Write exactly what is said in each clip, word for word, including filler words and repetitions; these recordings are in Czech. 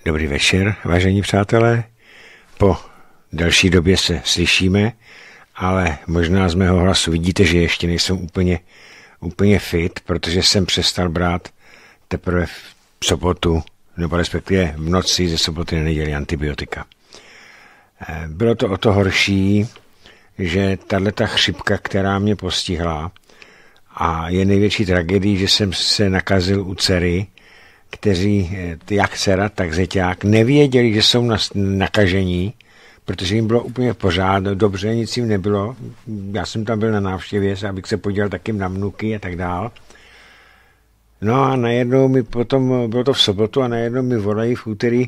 Dobrý večer, vážení přátelé. Po delší době se slyšíme, ale možná z mého hlasu vidíte, že ještě nejsem úplně, úplně fit, protože jsem přestal brát teprve v sobotu, nebo respektive v noci ze soboty na neděli antibiotika. Bylo to o to horší, že tato chřipka, která mě postihla, a je největší tragédií, že jsem se nakazil u dcery, kteří, jak dcera, tak zeťák, nevěděli, že jsou nakažení, protože jim bylo úplně v pořádu, dobře, nic jim nebylo. Já jsem tam byl na návštěvě, abych se podíval taky na vnuky a tak dál. No a najednou mi potom, bylo to v sobotu, a najednou mi volají v úterý,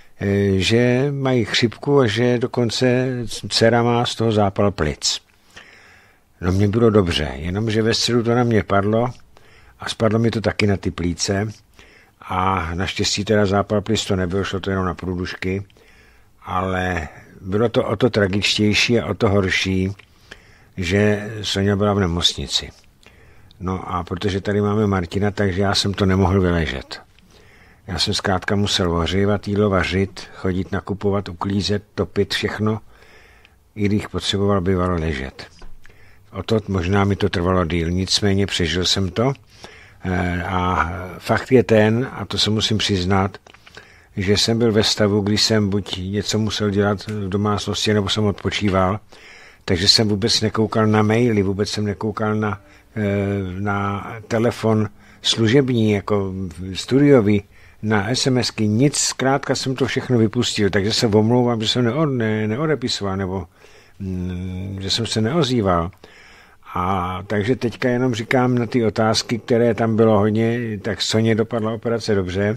že mají chřipku a že dokonce dcera má z toho zápal plic. No mně bylo dobře, jenomže ve středu to na mě padlo a spadlo mi to taky na ty plíce a naštěstí teda zápal plic to nebylo, šlo to jenom na průdušky, ale bylo to o to tragičtější a o to horší, že Soňa byla v nemocnici. No a protože tady máme Martina, takže já jsem to nemohl vyležet. Já jsem zkrátka musel ohřívat jídlo, vařit, chodit nakupovat, uklízet, topit, všechno, i když potřeboval bývalo ležet. O to možná mi to trvalo díl, nicméně přežil jsem to a fakt je ten, a to se musím přiznat, že jsem byl ve stavu, kdy jsem buď něco musel dělat v domácnosti, nebo jsem odpočíval, takže jsem vůbec nekoukal na maily, vůbec jsem nekoukal na, na telefon služební, jako studiový, na SMSky, nic, zkrátka jsem to všechno vypustil, takže se omlouvám, že jsem neo, ne, neodepisoval, nebo mm, že jsem se neozýval. A takže teďka jenom říkám na ty otázky, které tam bylo hodně, tak Soně dopadla operace dobře.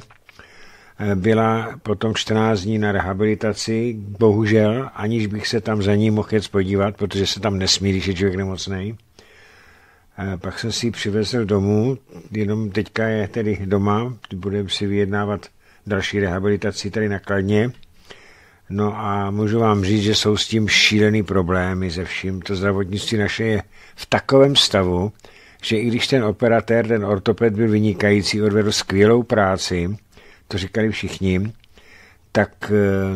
Byla potom čtrnáct dní na rehabilitaci, bohužel, aniž bych se tam za ní mohl jet podívat, protože se tam nesmí, když je člověk nemocnej. Pak jsem si ji přivezl domů, jenom teďka je tedy doma, budeme si vyjednávat další rehabilitaci tady na Kladně. No a můžu vám říct, že jsou s tím šílený problémy se vším. To zdravotnictví naše je v takovém stavu, že i když ten operatér, ten ortoped byl vynikající, odvedl skvělou práci, to říkali všichni, tak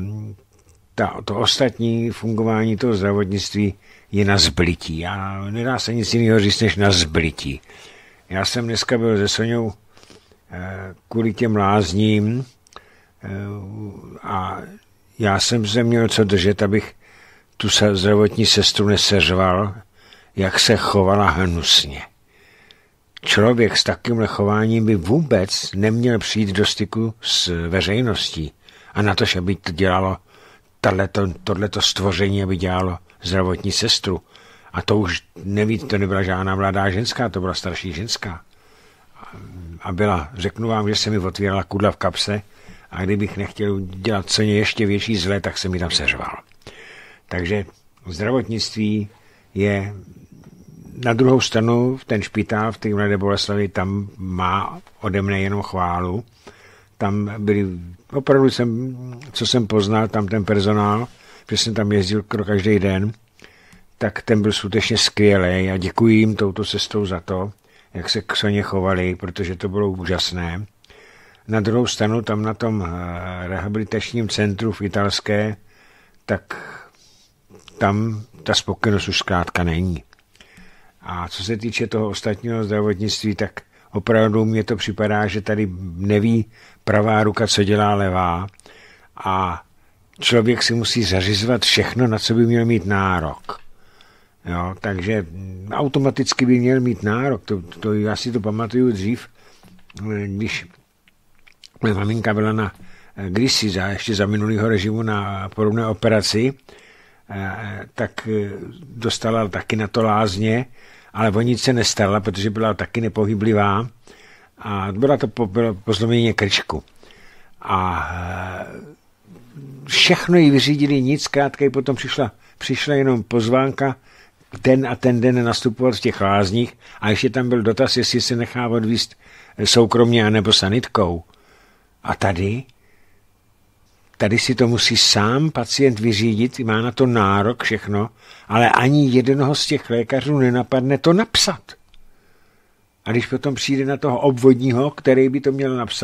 ta, to ostatní fungování toho zdravotnictví je na zblití. A nedá se nic jiného říct, než na zblití. Já jsem dneska byl se Soňou kvůli těm lázním a já jsem se měl co držet, abych tu zdravotní sestru neseřval, jak se chovala hnusně. Člověk s takovýmhle chováním by vůbec neměl přijít do styku s veřejností. A na to, aby to dělalo tohleto, tohleto stvoření, aby dělalo zdravotní sestru. A to už nevíte, to nebyla žádná mladá ženská, to byla starší ženská. A byla, řeknu vám, že se mi otvírala kudla v kapse, a kdybych nechtěl dělat co ještě větší zlé, tak jsem mi tam seřval. Takže zdravotnictví je na druhou stranu, ten špitál v té Mladé Boleslavi, tam má ode mne jenom chválu. Tam byli, opravdu jsem, co jsem poznal, tam ten personál, že jsem tam jezdil každý den, tak ten byl skutečně skvělý a děkuji jim touto cestou za to, jak se k Soně chovali, protože to bylo úžasné. Na druhou stranu tam na tom rehabilitačním centru v Italské, tak tam ta spokojenost už zkrátka není. A co se týče toho ostatního zdravotnictví, tak opravdu mně to připadá, že tady neví pravá ruka, co dělá levá a člověk si musí zařizovat všechno, na co by měl mít nárok. Jo, takže automaticky by měl mít nárok. To, to, já si to pamatuju dřív, když moje maminka byla na kdysi, za, ještě za minulého režimu na podobné operaci, tak dostala taky na to lázně, ale o nic se nestala, protože byla taky nepohyblivá a byla to po, po zlomění krčku. A všechno jí vyřídili, nic, zkrátka, potom přišla, přišla jenom pozvánka ten a ten den nastupovat v těch lázních a ještě tam byl dotaz, jestli se nechá odvízt soukromně anebo sanitkou. A tady, tady si to musí sám pacient vyřídit, má na to nárok všechno, ale ani jednoho z těch lékařů nenapadne to napsat. A když potom přijde na toho obvodního, který by to měl napsat,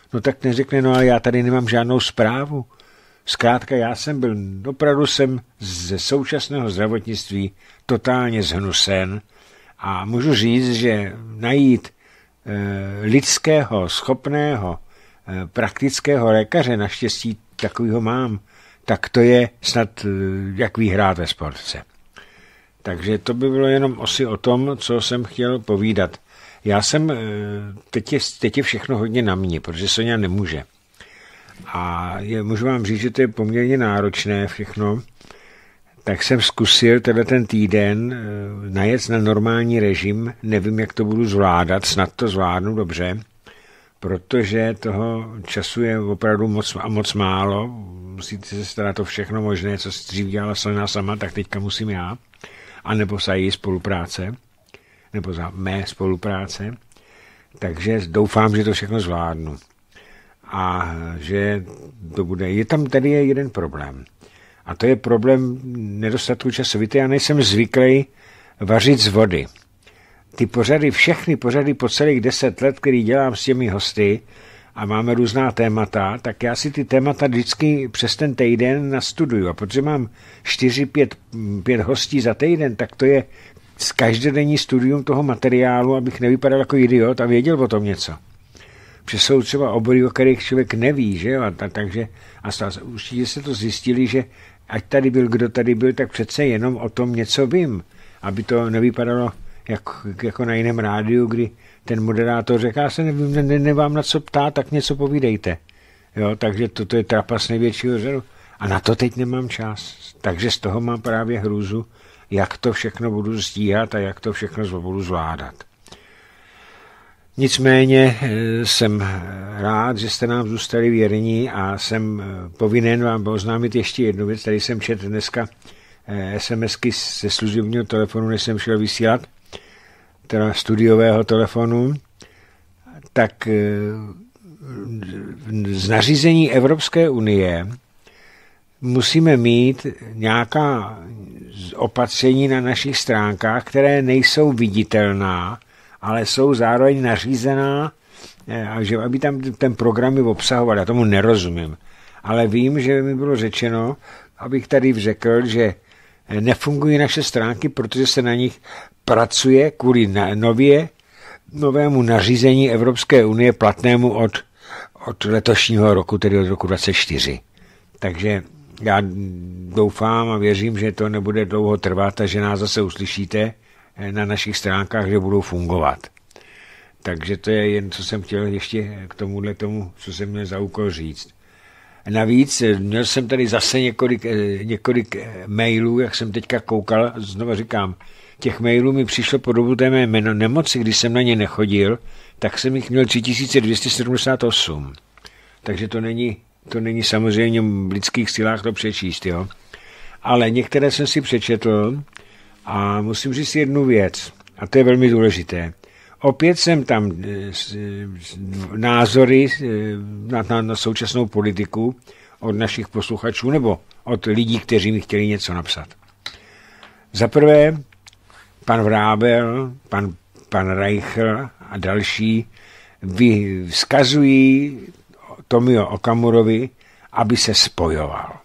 No tak ten řekne, no ale já tady nemám žádnou zprávu. Zkrátka já jsem byl, opravdu jsem ze současného zdravotnictví totálně zhnusen a můžu říct, že najít e, lidského, schopného, e, praktického lékaře, naštěstí takovýho mám, tak to je snad e, jak vyhrát ve sportce. Takže to by bylo jenom asi o tom, co jsem chtěl povídat. Já jsem, e, teď je, teď je všechno hodně na mě, protože Sonja nemůže. A je, můžu vám říct, že to je poměrně náročné všechno, tak jsem zkusil tenhle ten týden e, najet na normální režim, nevím, jak to budu zvládat, snad to zvládnu dobře, protože toho času je opravdu moc a moc málo, musíte se starat o všechno možné, co dřív dělala Sonja sama, tak teďka musím já, anebo za její spolupráce, nebo za mé spolupráce, takže doufám, že to všechno zvládnu. A že to bude. Je tam tady je jeden problém. A to je problém nedostatku času. Víte, já nejsem zvyklý vařit z vody. Ty pořady, všechny pořady po celých deset let, který dělám s těmi hosty a máme různá témata, tak já si ty témata vždycky přes ten týden nastuduju. A protože mám čtyři, pět, pět hostí za týden, tak to je z každodenní studium toho materiálu, abych nevypadal jako idiot a věděl o tom něco. Protože jsou třeba obory, o kterých člověk neví, že jo, a ta, takže a určitě se to zjistili, že ať tady byl, kdo tady byl, tak přece jenom o tom něco vím, aby to nevypadalo jak, jako na jiném rádiu, kdy ten moderátor řekl, já se nevím, ne, ne, nevám na co ptát, tak něco povídejte. Jo, takže toto je trapas největšího řadu. A na to teď nemám čas. Takže z toho mám právě hrůzu, jak to všechno budu stíhat a jak to všechno budu zvládat. Nicméně jsem rád, že jste nám zůstali věrní a jsem povinen vám oznámit ještě jednu věc. Tady jsem četl dneska SMSky ze služebního telefonu, než jsem šel vysílat, teda studiového telefonu, tak z nařízení Evropské unie musíme mít nějaká opatření na našich stránkách, které nejsou viditelná, ale jsou zároveň nařízená, a že aby tam ten program obsahoval. Já tomu nerozumím. Ale vím, že mi bylo řečeno, abych tady řekl, že nefungují naše stránky, protože se na nich pracuje kvůli nově, novému nařízení Evropské unie platnému od, od letošního roku, tedy od roku dvacet čtyři. Takže já doufám a věřím, že to nebude dlouho trvat a že nás zase uslyšíte na našich stránkách, že budou fungovat. Takže to je jen, co jsem chtěl ještě k tomuhle tomu, co jsem měl za úkol říct. Navíc měl jsem tady zase několik, několik mailů, jak jsem teďka koukal, znovu říkám, těch mailů mi přišlo po dobu té mé nemoci, když jsem na ně nechodil, tak jsem jich měl tři tisíce dvě stě sedmdesát osm. Takže to není, to není samozřejmě v lidských silách to přečíst, jo. Ale některé jsem si přečetl a musím říct jednu věc, a to je velmi důležité. Opět jsem tam názory na, na, na současnou politiku od našich posluchačů nebo od lidí, kteří mi chtěli něco napsat. Za prvé, pan Vrábel, pan, pan Reichl a další vzkazují Tomio Okamurovi, aby se spojoval.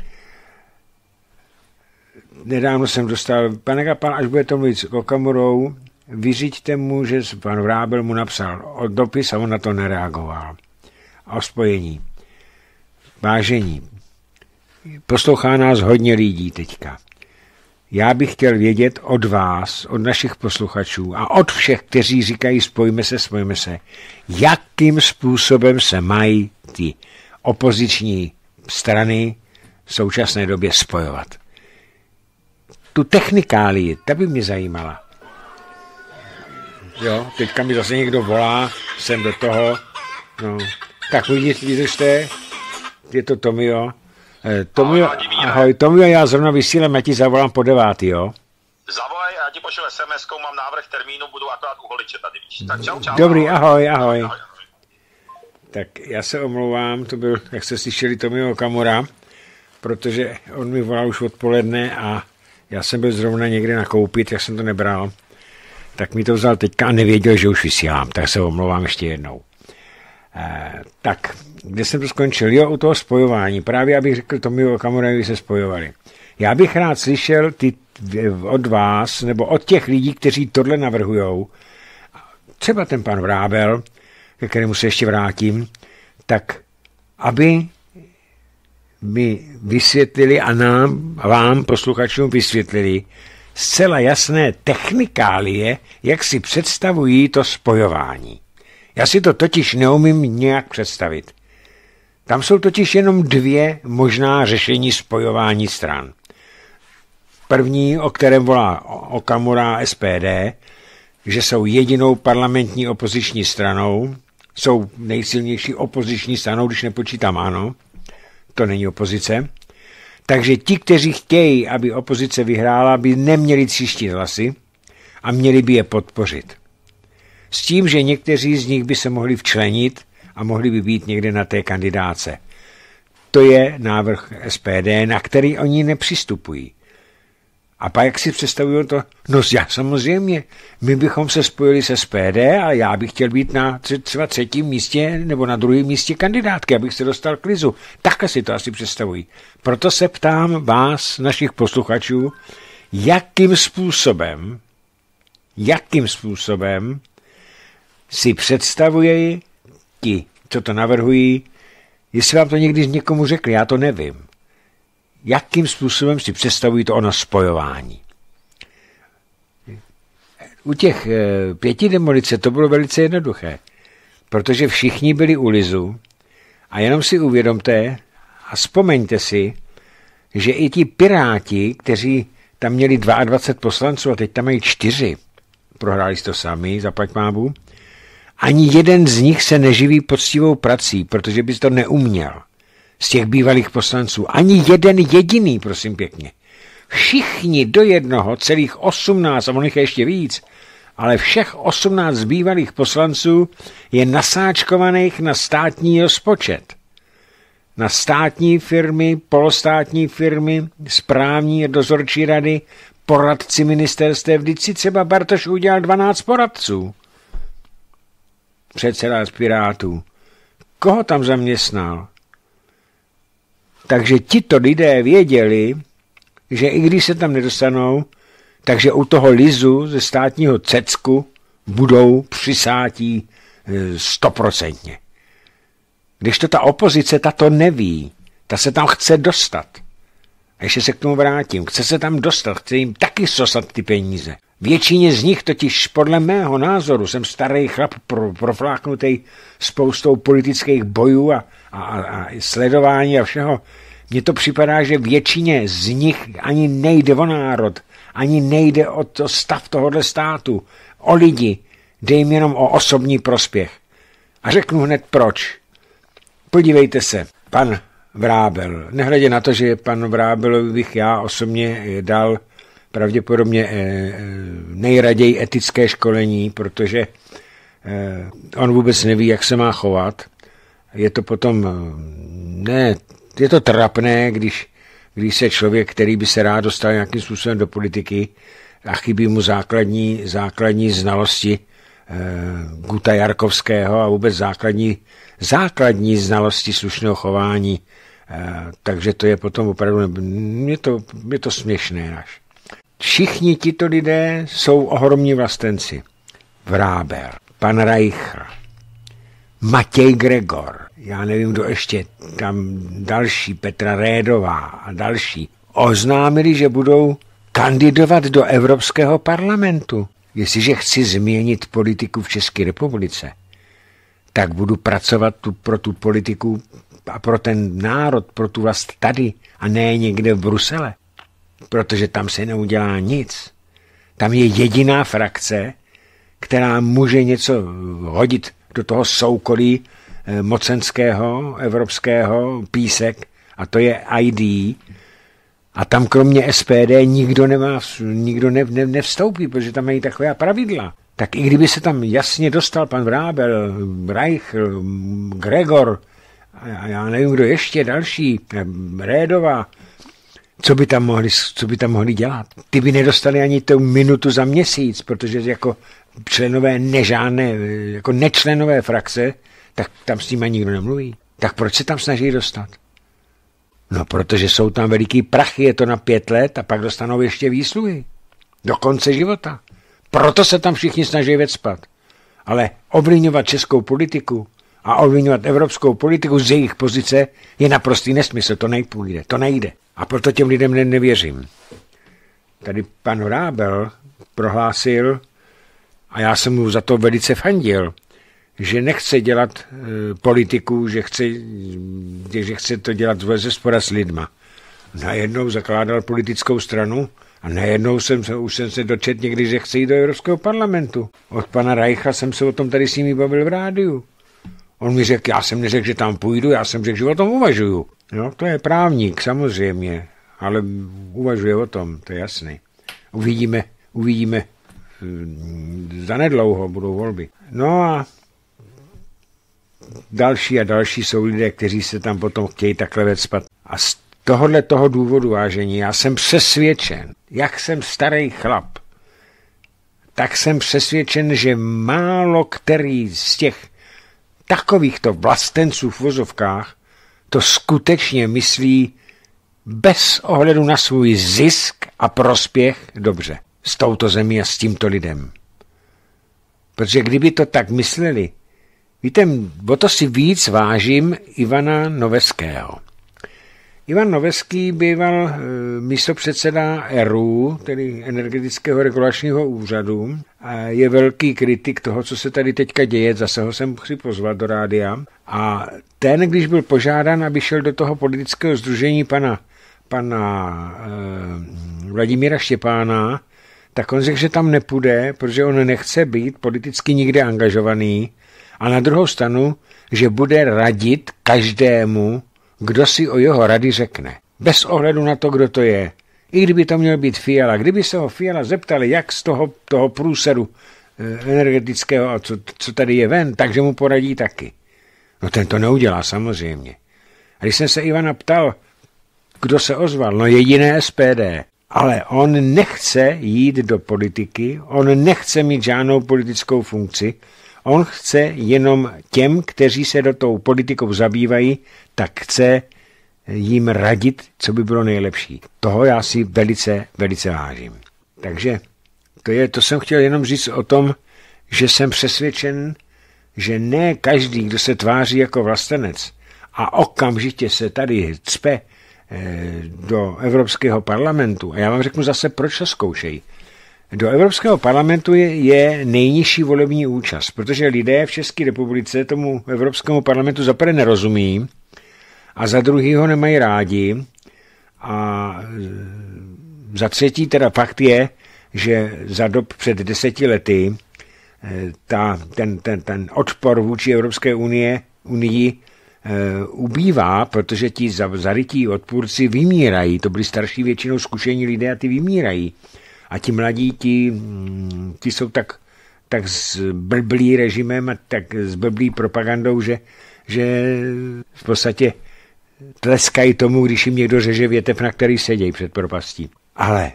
Nedávno jsem dostal, pane pan, až budete mluvit s Okamurou, vyřiďte mu, že pan Vrábel mu napsal dopis a on na to nereagoval. A o spojení. Vážení. Poslouchá nás hodně lidí teďka. Já bych chtěl vědět od vás, od našich posluchačů a od všech, kteří říkají spojíme se, spojíme se, jakým způsobem se mají ty opoziční strany v současné době spojovat. Tu technikálii, ta by mě zajímala. Jo, teďka mi zase někdo volá, jsem do toho, no, tak vydržte, je to Tomio. Eh, Tomio, ahoj, Tomio, já zrovna vysílám, já ti zavolám po devátý, jo? Zavolej, já ti pošlu es em eskou, mám návrh termínu, budu akorát u holiče tady, víš. Tak čau, čau. Dobrý, ahoj, ahoj. ahoj. Tak já se omlouvám, to byl, jak jste slyšeli, Tomio Okamura, protože on mi volal už odpoledne a já jsem byl zrovna někde nakoupit, jak jsem to nebral. Tak mi to vzal teďka a nevěděl, že už vysílám, tak se omlouvám ještě jednou. E, tak, kde jsem to skončil? Jo, u toho spojování. Právě abych řekl Tomio Okamurovi, se spojovali. Já bych rád slyšel ty, od vás, nebo od těch lidí, kteří tohle navrhujou, třeba ten pan Vrábel, ke kterému se ještě vrátím, tak aby mi vysvětlili a nám, a vám, posluchačům, vysvětlili zcela jasné technikálie, jak si představují to spojování. Já si to totiž neumím nějak představit. Tam jsou totiž jenom dvě možná řešení spojování stran. První, o kterém volá Okamura S P D, že jsou jedinou parlamentní opoziční stranou, jsou nejsilnější opoziční stranou, když nepočítám ANO, to není opozice. Takže ti, kteří chtějí, aby opozice vyhrála, by neměli tříštit hlasy a měli by je podpořit. S tím, že někteří z nich by se mohli včlenit a mohli by být někde na té kandidáce. To je návrh S P D, na který oni nepřistupují. A pak jak si představují to? No já samozřejmě, my bychom se spojili se S P D a já bych chtěl být na třeba třetím místě nebo na druhém místě kandidátky, abych se dostal k Lizu. Takhle si to asi představují. Proto se ptám vás, našich posluchačů, jakým způsobem, jakým způsobem si představují ti, co to navrhují, jestli vám to někdy někomu řekli, já to nevím. Jakým způsobem si představují to ono spojování. U těch e, pěti demolice to bylo velice jednoduché, protože všichni byli u Lizu a jenom si uvědomte a vzpomeňte si, že i ti Piráti, kteří tam měli dvacet dva poslanců a teď tam mají čtyři, prohráli to sami, zaplať mábu, ani jeden z nich se neživí poctivou prací, protože bys to neuměl. Z těch bývalých poslanců. Ani jeden jediný, prosím pěkně. Všichni do jednoho, celých osmnáct, a on je ještě víc, ale všech osmnáct bývalých poslanců je nasáčkovaných na státní rozpočet. Na státní firmy, polostátní firmy, správní dozorčí rady, poradci ministerstev. Vždyť si třeba Bartoš udělal dvanáct poradců. Předseda z Pirátů. Koho tam zaměstnal? Takže tito lidé věděli, že i když se tam nedostanou, takže u toho Lizu ze státního cecku budou přisátí stoprocentně. Když to ta opozice, ta to neví, ta se tam chce dostat. A ještě se k tomu vrátím. Chce se tam dostat, chce jim taky sosat ty peníze. Většině z nich totiž podle mého názoru, jsem starý chlap pro, profláknutý spoustou politických bojů a, a, a sledování a všeho, mně to připadá, že většině z nich ani nejde o národ, ani nejde o to stav tohohle státu, o lidi, jde jim jenom o osobní prospěch. A řeknu hned proč. Podívejte se, pan Vrábel, nehledě na to, že pan Vrábelovi bych já osobně dal pravděpodobně nejraději etické školení, protože on vůbec neví, jak se má chovat. Je to potom, ne, je to trapné, když, když se člověk, který by se rád dostal nějakým způsobem do politiky a chybí mu základní, základní znalosti Guta Jarkovského a vůbec základní, základní znalosti slušného chování. Takže to je potom opravdu, je to, je to směšné až. Všichni tito lidé jsou ohromní vlastenci. Vráber, pan Reicher, Matěj Gregor, já nevím, kdo ještě, tam další, Petra Rédová a další, oznámili, že budou kandidovat do Evropského parlamentu. Jestliže chci změnit politiku v České republice, tak budu pracovat tu, pro tu politiku a pro ten národ, pro tu vlast tady a ne někde v Brusele. Protože tam se neudělá nic. Tam je jediná frakce, která může něco hodit do toho soukolí mocenského, evropského písek, a to je I D. A tam kromě S P D nikdo, nemá, nikdo ne, ne, nevstoupí, protože tam mají taková pravidla. Tak i kdyby se tam jasně dostal pan Vrábel, Reich, Gregor, a já nevím, kdo ještě další, Rédová, co by tam mohli, co by tam mohli dělat? Ty by nedostali ani tu minutu za měsíc, protože jako členové nežádné, jako nečlenové frakce, tak tam s nima nikdo nemluví. Tak proč se tam snaží dostat? No, protože jsou tam veliký prachy, je to na pět let a pak dostanou ještě výsluhy. Do konce života. Proto se tam všichni snaží vecpat. Ale ovlivňovat českou politiku a ovlivňovat evropskou politiku z jejich pozice je naprostý nesmysl, to nejpůjde, to nejde. A proto těm lidem ne- nevěřím. Tady pan Hrábel prohlásil, a já jsem mu za to velice fandil, že nechce dělat e, politiku, že chce, že chce to dělat ze spora s lidma. Najednou zakládal politickou stranu a najednou jsem se, už jsem se dočet někdy, že chce jít do Evropského parlamentu. Od pana Reicha jsem se o tom tady s nimi bavil v rádiu. On mi řekl, já jsem neřekl, že tam půjdu, já jsem řekl, že o tom uvažuju. No, to je právník, samozřejmě, ale uvažuje o tom, to je jasný. Uvidíme, uvidíme, zanedlouho budou volby. No a další a další jsou lidé, kteří se tam potom chtějí takhle vecpat. A z tohohle toho důvodu, vážení, já jsem přesvědčen, jak jsem starý chlap, tak jsem přesvědčen, že málo který z těch takovýchto vlastenců v vozovkách to skutečně myslí bez ohledu na svůj zisk a prospěch dobře s touto zemí a s tímto lidem. Protože kdyby to tak mysleli, víte, o to si víc vážím Ivana Noveského. Ivan Noveský býval e, místopředseda E R U, tedy Energetického regulačního úřadu, a je velký kritik toho, co se tady teďka děje, zase ho jsem chci pozvat do rádia. A ten, když byl požádán, aby šel do toho politického sdružení pana, pana e, Vladimíra Štěpána, tak on řekl, že tam nepůjde, protože on nechce být politicky nikde angažovaný, a na druhou stranu, že bude radit každému, kdo si o jeho rady řekne. Bez ohledu na to, kdo to je. I kdyby to měl být Fiala. Kdyby se ho Fiala zeptali, jak z toho, toho průseru energetického, a co, co tady je ven, takže mu poradí taky. No ten to neudělá samozřejmě. A když jsem se Ivana ptal, kdo se ozval, no jediné S P D. Ale on nechce jít do politiky, on nechce mít žádnou politickou funkci, on chce jenom těm, kteří se do tou politikou zabývají, tak chce jim radit, co by bylo nejlepší. Toho já si velice, velice vážím. Takže to, je, to jsem chtěl jenom říct o tom, že jsem přesvědčen, že ne každý, kdo se tváří jako vlastenec a okamžitě se tady cpe do Evropského parlamentu, a já vám řeknu zase, proč to zkoušejí. Do Evropského parlamentu je, je nejnižší volební účast, protože lidé v České republice tomu Evropskému parlamentu za prvé nerozumí a za druhý ho nemají rádi a za třetí teda fakt je, že za dob před deseti lety ta, ten, ten, ten odpor vůči Evropské unie, unii ubývá, protože ti zarytí odpůrci vymírají. To byli starší většinou zkušení lidé a ty vymírají. A ti mladí, ti, ti jsou tak, tak zblblí režimem a tak zblblí propagandou, že, že v podstatě tleskají tomu, když jim někdo řeže větev, na který sedějí před propastí. Ale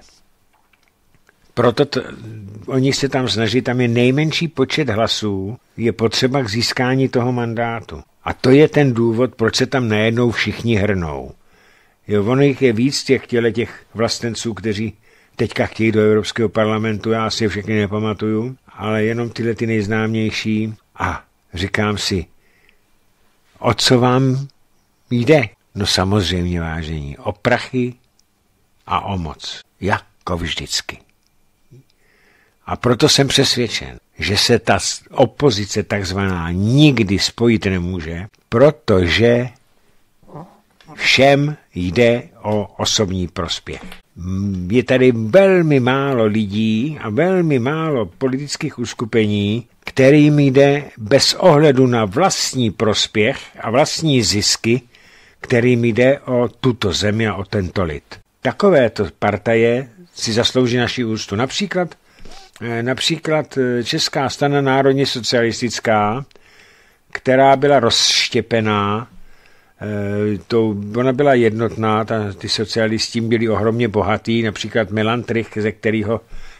proto to, oni se tam snaží, tam je nejmenší počet hlasů, je potřeba k získání toho mandátu. A to je ten důvod, proč se tam najednou všichni hrnou. Jo, ono jich je víc těch těle těch vlastenců, kteří teďka chtějí do Evropského parlamentu, já si je všechny nepamatuju, ale jenom tyhle ty nejznámější. A říkám si, o co vám jde? No samozřejmě, vážení, o prachy a o moc. Jako vždycky. A proto jsem přesvědčen, že se ta opozice takzvaná nikdy spojit nemůže, protože všem jde o osobní prospěch. Je tady velmi málo lidí a velmi málo politických uskupení, kterým jde bez ohledu na vlastní prospěch a vlastní zisky, kterým jde o tuto zemi a o tento lid. Takovéto partaje si zaslouží naši úctu. Například Například Česká strana národně socialistická, která byla rozštěpená, to, ona byla jednotná, ta, ty socialisti byli ohromně bohatí, například Milan Trich, ze kterého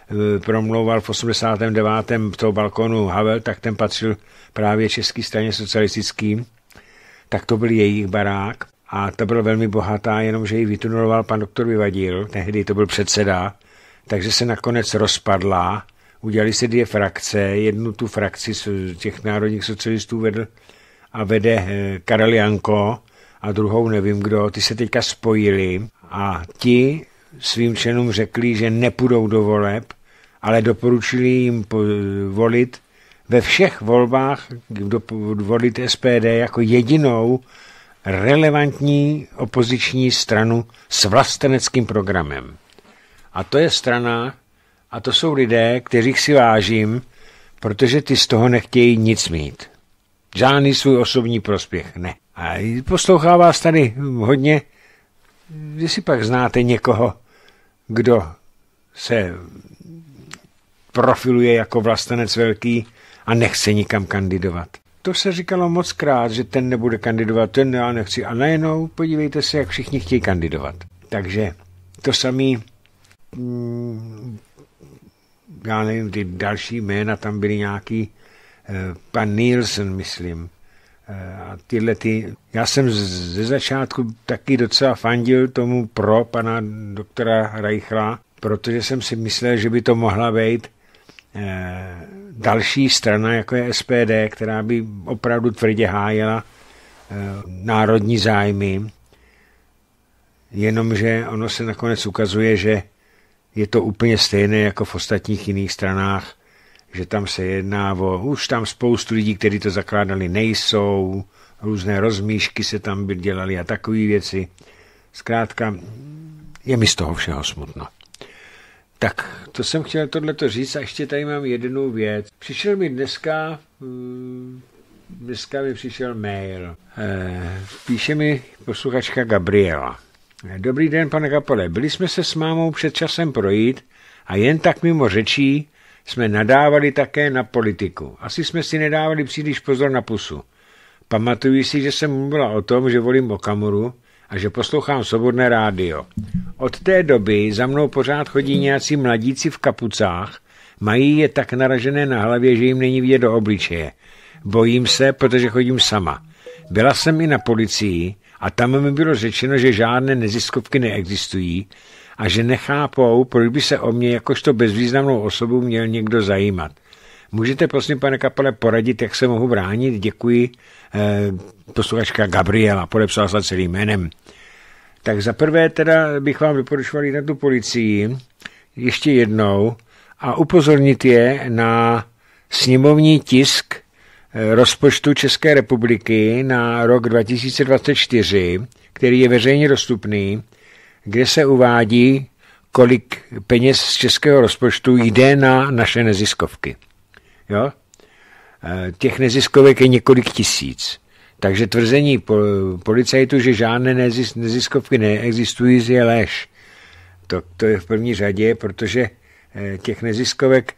promlouval v osmdesátém devátém v toho balkonu Havel, tak ten patřil právě České straně socialistický, tak to byl jejich barák a to byla velmi bohatá, jenomže ji vytuneloval pan doktor Vyvadil, tehdy to byl předseda, takže se nakonec rozpadla, udělali se dvě frakce, jednu tu frakci těch národních socialistů vedl a vede Karel Janko a druhou nevím kdo, ty se teďka spojili a ti svým členům řekli, že nepůjdou do voleb, ale doporučili jim volit ve všech volbách volit S P D jako jedinou relevantní opoziční stranu s vlasteneckým programem. A to je strana, a to jsou lidé, kteřích si vážím, protože ty z toho nechtějí nic mít. Žádný svůj osobní prospěch, ne. A poslouchá vás tady hodně, vy si pak znáte někoho, kdo se profiluje jako vlastenec velký a nechce nikam kandidovat. To se říkalo moc krát, že ten nebude kandidovat, ten já nechci. A najednou podívejte se, jak všichni chtějí kandidovat. Takže to samý, mm, já nevím, ty další jména, tam byly nějaký, eh, pan Nielsen, myslím. Eh, a tyhle ty, já jsem ze začátku taky docela fandil tomu pro pana doktora Reichla, protože jsem si myslel, že by to mohla být eh, další strana, jako je S P D, která by opravdu tvrdě hájela eh, národní zájmy, jenomže ono se nakonec ukazuje, že je to úplně stejné jako v ostatních jiných stranách, že tam se jedná o, už tam spoustu lidí, kteří to zakládali, nejsou, různé rozmíšky se tam by dělali a takové věci. Zkrátka, je mi z toho všeho smutno. Tak, to jsem chtěl tohleto říct a ještě tady mám jednu věc. Přišel mi dneska, dneska mi přišel mail. Píše mi posluchačka Gabriela. Dobrý den, pane Kapole, byli jsme se s mámou před časem projít a jen tak mimo řečí jsme nadávali také na politiku. Asi jsme si nedávali příliš pozor na pusu. Pamatuju si, že jsem mluvila o tom, že volím Okamuru a že poslouchám Svobodné rádio. Od té doby za mnou pořád chodí nějací mladíci v kapucách, mají je tak naražené na hlavě, že jim není vidět do obličeje. Bojím se, protože chodím sama. Byla jsem i na policii a tam mi bylo řečeno, že žádné neziskovky neexistují a že nechápou, proč by se o mě jakožto bezvýznamnou osobu měl někdo zajímat. Můžete prosím, pane Kapale, poradit, jak se mohu bránit? Děkuji. Eh, posluchačka Gabriela, podepsala se celým jménem. Tak za prvé teda bych vám doporučoval jít na tu policii ještě jednou a upozornit je na sněmovní tisk rozpočtu České republiky na rok dva tisíce dvacet čtyři, který je veřejně dostupný, kde se uvádí, kolik peněz z českého rozpočtu jde na naše neziskovky. Jo? Těch neziskovek je několik tisíc. Takže tvrzení policajtů, že žádné neziskovky neexistují, je lež. To, to je v první řadě, protože těch neziskovek,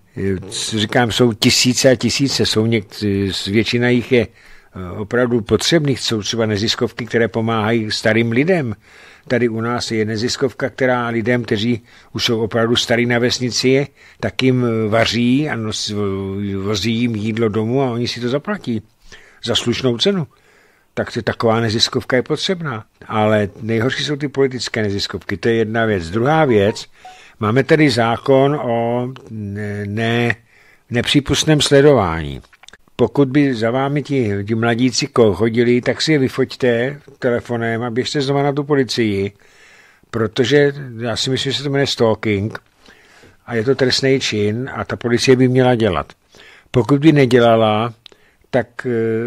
říkám, jsou tisíce a tisíce, jsou něk, většina jich je opravdu potřebných, jsou třeba neziskovky, které pomáhají starým lidem. Tady u nás je neziskovka, která lidem, kteří už jsou opravdu starí na vesnici, tak jim vaří a nos, vozí jim jídlo domů a oni si to zaplatí za slušnou cenu. Tak to, taková neziskovka je potřebná. Ale nejhorší jsou ty politické neziskovky, to je jedna věc. Druhá věc, máme tady zákon o ne, nepřípustném sledování. Pokud by za vámi ti, ti mladíci chodili, tak si je vyfoťte telefonem a běžte znova na tu policii, protože já si myslím, že se to jmenuje stalking a je to trestný čin a ta policie by měla dělat. Pokud by nedělala, tak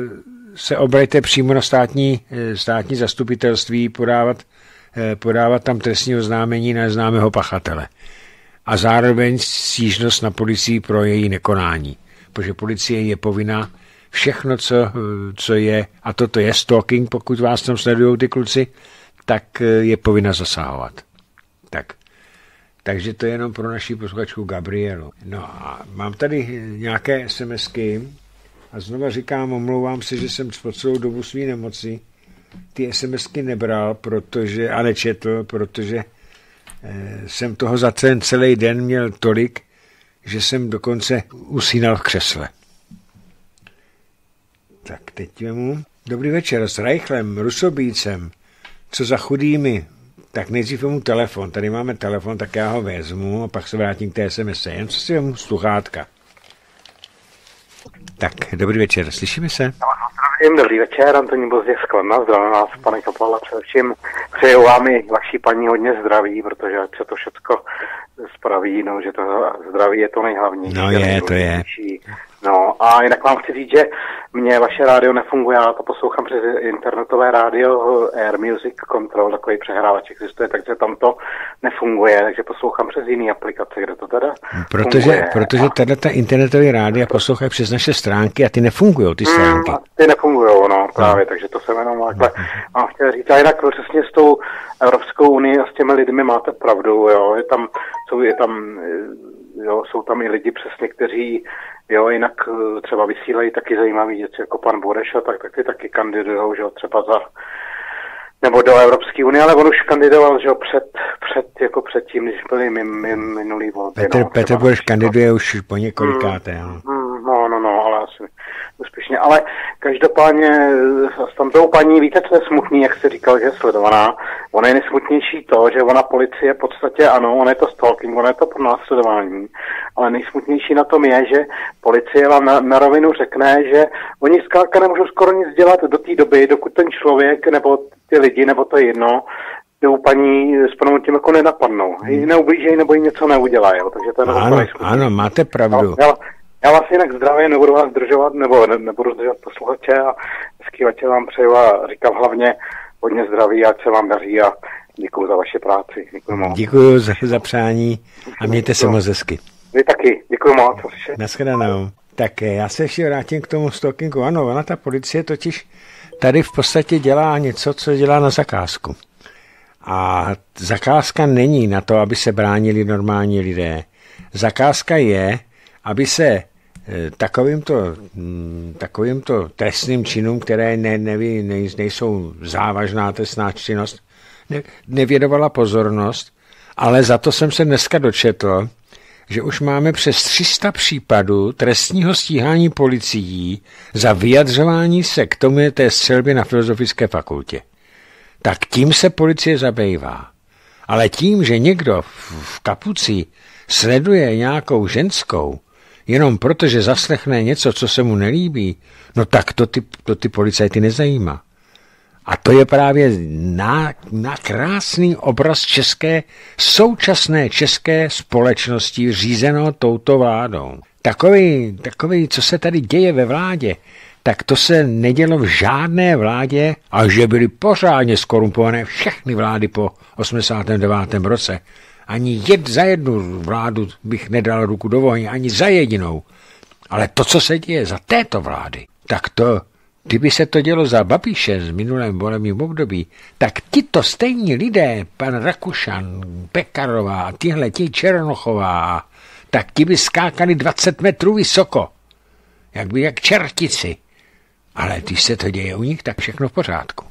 se obraťte přímo na státní, státní zastupitelství, podávat, podávat tam trestní oznámení na známého pachatele. A zároveň stížnost na policii pro její nekonání. Protože policie je povinna všechno, co, co je, a toto je stalking, pokud vás tam sledují ty kluci, tak je povinna zasahovat. Tak. Takže to je jenom pro naši posluchačku Gabrielu. No a mám tady nějaké SMSky a znova říkám, omlouvám se, že jsem po celou dobu svý nemoci ty SMSky nebral, protože, a nečetl, protože jsem toho za ten celý den měl tolik, že jsem dokonce usínal v křesle. Tak teď vemu. Dobrý večer, s Reichlem, Rusobícem, co za chudými. Tak nejdřív vemu telefon, tady máme telefon, tak já ho vezmu a pak se vrátím k té es em es. Jen co si vemu sluchátka. Tak, dobrý večer, slyšíme se? Zdravím, dobrý večer, Antonín Bozdě z Kladna, zdravím vás, pane Kapala, především přeju vám i vaší paní hodně zdraví, protože ať se to všechno spraví, no, že to zdraví je to nejhlavnější. No je, to je. No a jinak vám chci říct, že mě vaše rádio nefunguje, já to poslouchám přes internetové rádio Air Music Control, takový přehrávač existuje, takže tam to nefunguje, takže poslouchám přes jiný aplikace, kde to teda Protože, funguje. protože teda ta internetový rádia poslouchají přes naše stránky a ty nefungujou, ty stránky. Mm, ty nefungujou, no právě, no. Takže to jsem jenom takhle mám chtěl říct. A jinak přesně s tou Evropskou unii a s těmi lidmi máte pravdu, jo, je tam, jsou, je tam, jo, jsou tam i lidi přesně, kteří jo, jinak třeba vysílají taky zajímavý věci, jako pan Bureš a tak, tak ty taky kandidujou, že jo, třeba za, nebo do Evropské unie, ale on už kandidoval, že jo, před, před, jako předtím, když byly min, minulý volby. Petr, no, Petr Bureš kandiduje už po několikáté, mm, mm, no, no, no, ale asi úspěšně, ale každopádně s tam tou paní, víte, co je smutný, jak jste říkal, že je sledovaná, ona je nejsmutnější to, že ona policie v podstatě, ano, ona je to stalking, ona je to pronásledování, ale nejsmutnější na tom je, že policie vám na, na rovinu řekne, že oni zkrátka nemůžou skoro nic dělat do té doby, dokud ten člověk, nebo ty lidi, nebo to je jedno, tou paní s tím jako nenapadnou. Hmm. Ji neublížejí, nebo jí něco neudělají, takže to je ano, ano, máte pravdu. No, já vás jinak zdravím, nebudu vás zdržovat, nebo ne, nebudu zdržovat posluchače a hezký večer vám přeju a říkám hlavně hodně zdraví, ať se vám daří a děkuju za vaši práci. Děkuju moc. Děkuju za, za přání a mějte se moc hezky. Vy taky, děkuju moc. Nashledanou. Tak já se ještě vrátím k tomu stalkingu. Ano, ona ta policie totiž tady v podstatě dělá něco, co dělá na zakázku. A zakázka není na to, aby se bránili normální lidé. Zakázka je, aby se takovýmto, takovýmto trestným činům, které ne, neví, ne, nejsou závažná trestná činnost, ne, nevěnovala pozornost, ale za to jsem se dneska dočetl, že už máme přes tři sta případů trestního stíhání policií za vyjadřování se k tomu té střelbě na Filozofické fakultě. Tak tím se policie zabývá. Ale tím, že někdo v kapuci sleduje nějakou ženskou, jenom protože zaslechne něco, co se mu nelíbí, no tak to ty, to ty policajty nezajímá. A to je právě na, na krásný obraz české, současné české společnosti řízeno touto vládou. Takový, takový, co se tady děje ve vládě, tak to se nedělo v žádné vládě, a že byly pořádně skorumpované všechny vlády po osmdesátém devátém roce. Ani jed za jednu vládu bych nedal ruku do ohně, ani za jedinou. Ale to, co se děje za této vlády, tak to, kdyby se to dělo za Babiše z minulém volebním období, tak tito stejní lidé, pan Rakušan, Pekarová a tihle ti Černochová, tak ti by skákali dvacet metrů vysoko. Jak by jak čertici. Ale když se to děje u nich, tak všechno v pořádku.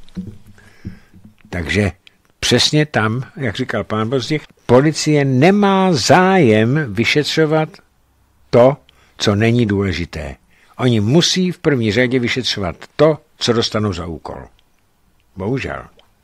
Takže přesně tam, jak říkal pán Bozděch, policie nemá zájem vyšetřovat to, co není důležité. Oni musí v první řadě vyšetřovat to, co dostanou za úkol. Bohužel.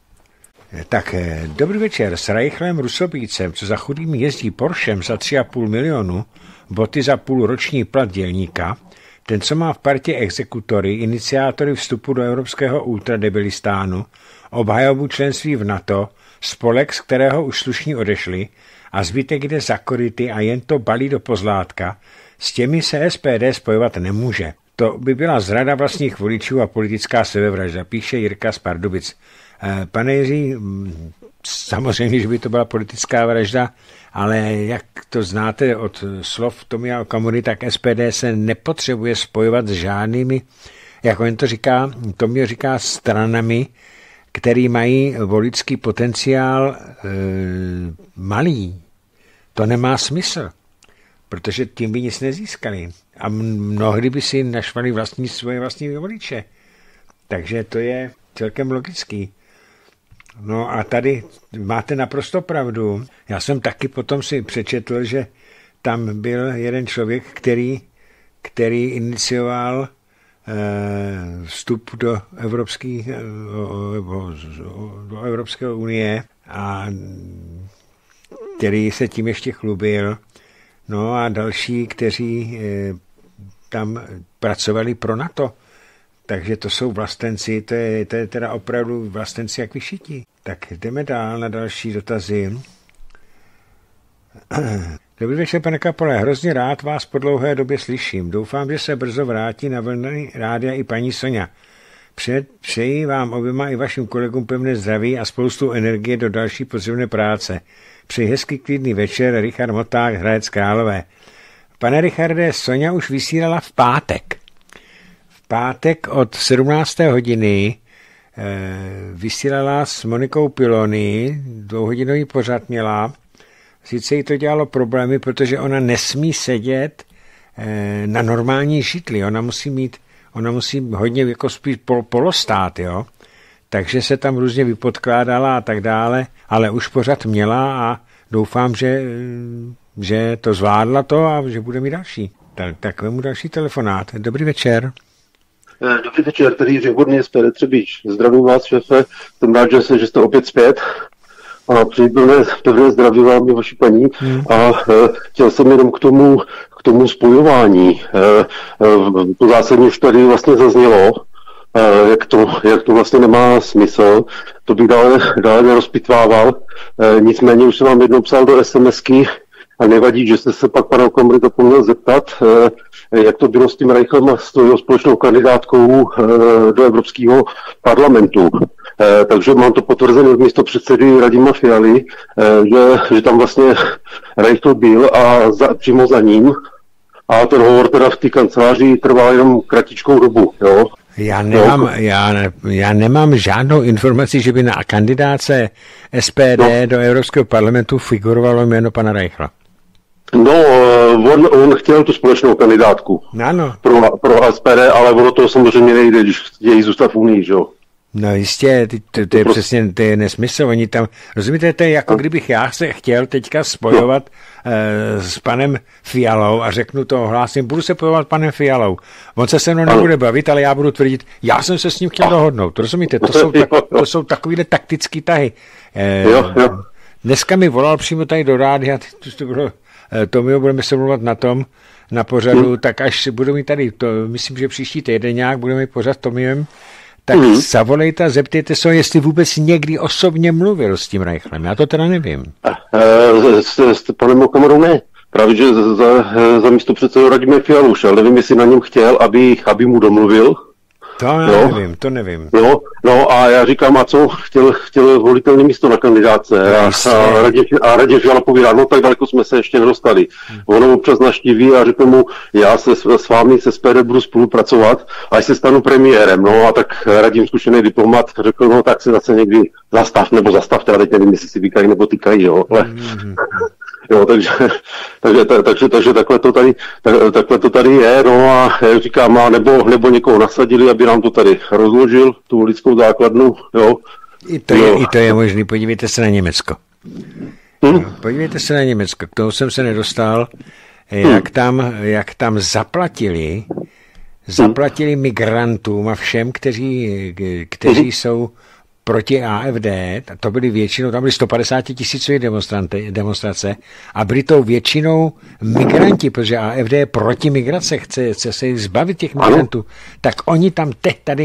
Tak dobrý večer, s Reichlem Rusobícem, co za chudými jezdí Porschem za tři a půl milionu, boty za půl roční plat dělníka, ten, co má v partě exekutory, iniciátory vstupu do evropského ultradebilistánu, obhajobu členství v NATO, spolek, z kterého už slušní odešli, a zbytek jde za koryty a jen to balí do pozlátka, s těmi se es pé dé spojovat nemůže. To by byla zrada vlastních voličů a politická sebevražda, píše Jirka z Pardubic. Pane Jiří, samozřejmě, že by to byla politická vražda, ale jak to znáte od slov Tomia Okamury, tak es pé dé se nepotřebuje spojovat s žádnými, jak on to říká, Tomio říká, stranami, který mají voličský potenciál e, malý. To nemá smysl, protože tím by nic nezískali. A mnohdy by si našvali vlastní, svoje vlastní voliče. Takže to je celkem logický. No a tady máte naprosto pravdu. Já jsem taky potom si přečetl, že tam byl jeden člověk, který, který inicioval eh, vstup do Evropské, eh, do Evropské unie a který se tím ještě chlubil. No a další, kteří eh, tam pracovali pro NATO. Takže to jsou vlastenci, to je, to je teda opravdu vlastenci jak vyšití. Tak jdeme dál na další dotazy. Dobrý večer, pane Kapole, hrozně rád vás po dlouhé době slyším. Doufám, že se brzo vrátí na vlny rádia i paní Sonja. Před, přeji vám oběma i vašim kolegům pevné zdraví a spoustu energie do další potřebné práce. Přeji hezký klidný večer, Richard Moták, Hradec Králové. Pane Richarde, Sonja už vysílala v pátek. V pátek od sedmnácté hodiny eh, vysílala s Monikou Pilony, dvouhodinový pořad měla. Sice jí to dělalo problémy, protože ona nesmí sedět eh, na normální židli. Ona musí mít, ona musí hodně jako spíš pol, polostát, jo. Takže se tam různě vypodkládala a tak dále, ale už pořad měla a doufám, že, že to zvládla to a že bude mít další. Tak, tak vemu další telefonát. Dobrý večer. Dobrý večer, tady Jiří Horný z P D Třebíč. Zdravím vás, šéfe, jsem rád, že, se, že jste opět zpět. A přeji pevné, pevné zdraví vám i vaší paní. Hmm. A e, chtěl jsem jenom k tomu, k tomu spojování. E, e, to zásadně už tady vlastně zaznělo, e, jak, to, jak to vlastně nemá smysl. To bych dále, dále nerozpitvával. E, nicméně už jsem vám jednou psal do SMSky, a nevadí, že jste se pak pana Okamry zapomněl zeptat, jak to bylo s tím Reichlem a s tou společnou kandidátkou do Evropského parlamentu. Takže mám to potvrzené od místopředsedy Radima Fialy, že, že tam vlastně Reichl byl a za, přímo za ním. A ten hovor teda v té kanceláři trval jenom kratičkou dobu. Jo? Já nemám, no. já, já nemám žádnou informaci, že by na kandidáce S P D no. do Evropského parlamentu figurovalo jméno pana Reichla. No, on, on chtěl tu společnou kandidátku ano. pro, pro S P D, ale ono to samozřejmě nejde, když chtějí zůstat v Unii, že jo? No jistě, to, to je prostě... přesně, to je nesmysl, oni tam, rozumíte, to je jako kdybych já se chtěl teďka spojovat no. uh, s panem Fialou a řeknu to, ohlásím, budu se spojovat s panem Fialou. On se se mnou nebude bavit, ale já budu tvrdit, já jsem se s ním chtěl dohodnout, rozumíte, to jsou, tak, to jsou takovýhle taktický tahy. Uh, jo, jo. Dneska mi volal přímo tady do rádia, to bylo, Tomio, budeme se mluvat na tom, na pořadu, hmm. tak až budu mít tady, to, myslím, že příští týden nějak budeme mít pořad Tomiem, tak hmm. zavolejte a zeptejte se, jestli vůbec někdy osobně mluvil s tím Reichlem. Já to teda nevím. E, s, s panem Okamrou ne. Právě, že za, za, za místo předsedu Radima Fialu šel. Nevím, jestli na něm chtěl, aby, aby mu domluvil. To já no. nevím, to nevím. No, no a já říkám, a co? Chtěl, chtěl volitelné místo na kandidáce. A, a, Radě, a Radě Fiala povídá, no tak daleko jsme se ještě nedostali. Hmm. Ono občas naštíví a řekne mu, já se s vámi se S P D budu spolupracovat, až se stanu premiérem. No a tak Radim, zkušený diplomat, řekl, no tak se zase někdy zastav, nebo zastav, teda teď nevím, jestli si vykají nebo týkají, jo. Ale... Hmm. Jo, takže, takže, takže, takže takhle, to tady, tak, takhle to tady je, no a jak říkám, a nebo, nebo někoho nasadili, aby nám to tady rozložil, tu lidskou základnu, jo. I to je, i to je možný, podívejte se na Německo. Hmm? Podívejte se na Německo, k tomu jsem se nedostal, jak, hmm. tam, jak tam zaplatili, zaplatili hmm. migrantům a všem, kteří, kteří hmm. jsou proti A F D, to byly většinou, tam byly sto padesát tisícové demonstrace a byli tou většinou migranti, protože A F D je proti migrace, chce, chce se zbavit těch migrantů, tak oni tam teď tady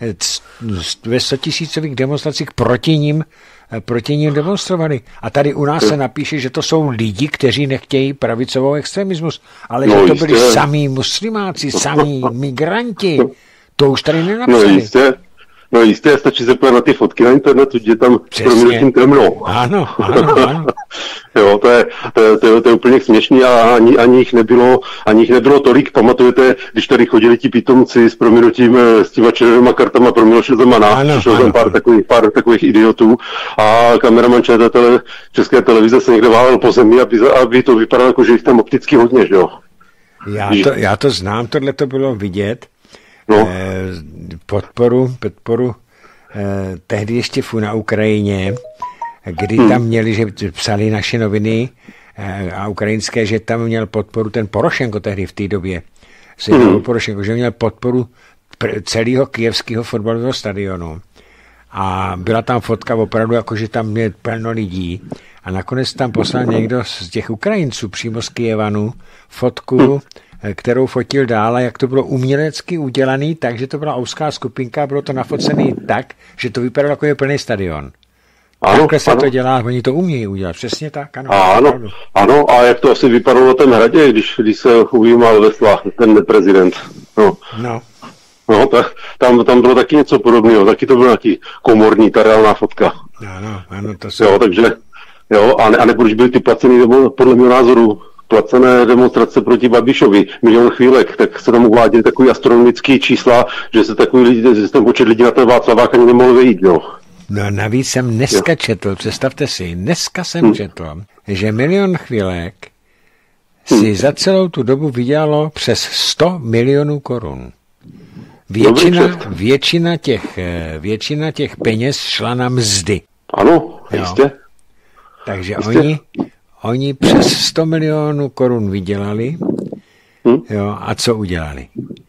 ve sto tisícových demonstracích proti ním, proti ním demonstrovali. A tady u nás se napíše, že to jsou lidi, kteří nechtějí pravicovou extremismus, ale no, že to byli samí muslimáci, samí migranti. To už tady nenapsali. No, No jistě, stačí se podívat na ty fotky na internetu, kde tam proměnutím temno. Ano, ano, ano. Jo, to je, to, je, to, je, to je úplně směšný a ani, ani, jich nebylo, ani jich nebylo tolik. Pamatujete, když tady chodili ti pitomci s proměnutím s těma červenýma kartama pro Miloše Zemana, přišlo tam pár takových, pár takových idiotů a kameraman tele, České televize se někde válel po zemi, aby, aby to vypadalo jako, že jich tam opticky hodně, že jo. Já to, já to znám, tohle to bylo vidět. No. Podporu, podporu tehdy ještě na Ukrajině, kdy hmm. tam měli, že psali naše noviny a ukrajinské, že tam měl podporu ten Porošenko tehdy v té době. Hmm. Porošenko, že měl podporu celého kyjevského fotbalového stadionu. A byla tam fotka opravdu, jako že tam je plno lidí. A nakonec tam poslal někdo z těch Ukrajinců přímo z Kyjevanu fotku, kterou fotil dál, a jak to bylo umělecky udělaný, takže to byla úzká skupinka, bylo to nafocený tak, že to vypadalo jako je plný stadion. Ano, Takhle se ano. to dělá, oni to umějí udělat, přesně tak. Ano, ano, ano, a jak to asi vypadalo na tom hradě, když, když se ujímal vesla ten prezident. No. no. No, tak, tam, tam bylo taky něco podobného, taky to byla nějaký komorní, ta reálná fotka. Ano, ano, to jsou... Jo, takže, jo, a, ne, a nebo když byly ty placený, nebo podle mého názoru, placené demonstrace proti Babišovi, milion chvílek, tak se tam uváděly takový astronomický čísla, že se takový lidi, že se ten počet lidí na ten Václavák ani nemohl vejít, jo. No navíc jsem dneska jo. četl, představte si, dneska jsem hmm. četl, že milion chvílek si hmm. za celou tu dobu vydělalo přes sto milionů korun. Většina, většina, těch, většina těch peněz šla na mzdy. Ano, jistě. Takže jistě. Oni, oni přes sto milionů korun vydělali, hmm? jo, a co udělali?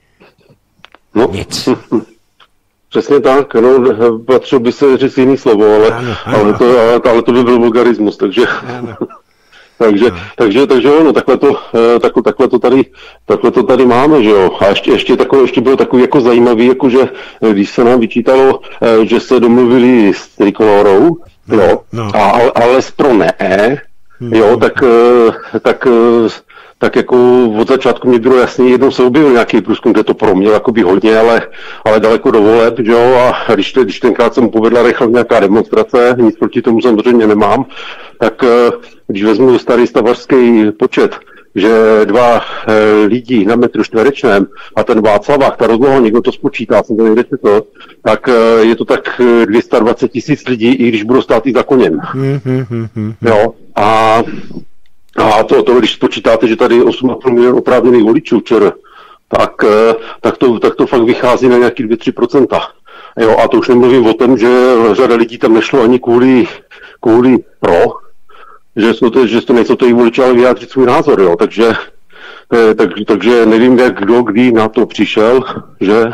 No. Nic. Přesně tak, no, patřil by se říct jiný slovo, ale, ano, ano. ale, to, ale, ale to by byl vulgarismus, takže... takže, takže, takže ono, takhle to, takhle, takhle to tady, takhle to tady máme, že jo. A ještě, ještě, takové, ještě bylo takový jako zajímavý, jako že když se nám vyčítalo, že se domluvili s Trikolorou, no, jo, no. A, ale s pro ne, jo, tak, tak, tak jako od začátku mě bylo jasně, jednou se objevil nějaký průzkum, kde to pro mě jakoby hodně, ale, ale daleko do voleb, jo, a když, te, když tenkrát se mu povedla rychle nějaká demonstrace, nic proti tomu samozřejmě nemám, tak když vezmu starý stavařský počet, že dva e, lidi na metru čtverečném a ten Václavák, ta rozloha, někdo to spočítá, jsem to někde to, tak e, je to tak dvě stě dvacet tisíc lidí, i když budou stát i za koněm. Jo, a A to, to, když spočítáte, že tady je osm a půl milionu oprávněných voličů včera, tak, tak, to, tak to fakt vychází na nějaký dvě až tři procenta. Jo, a to už nemluvím o tom, že řada lidí tam nešlo ani kvůli, kvůli pro, že, to, že to nejsou to i voliči, ale vyjádřit svůj názor, jo, takže, tak, takže nevím, jak kdo kdy na to přišel, že,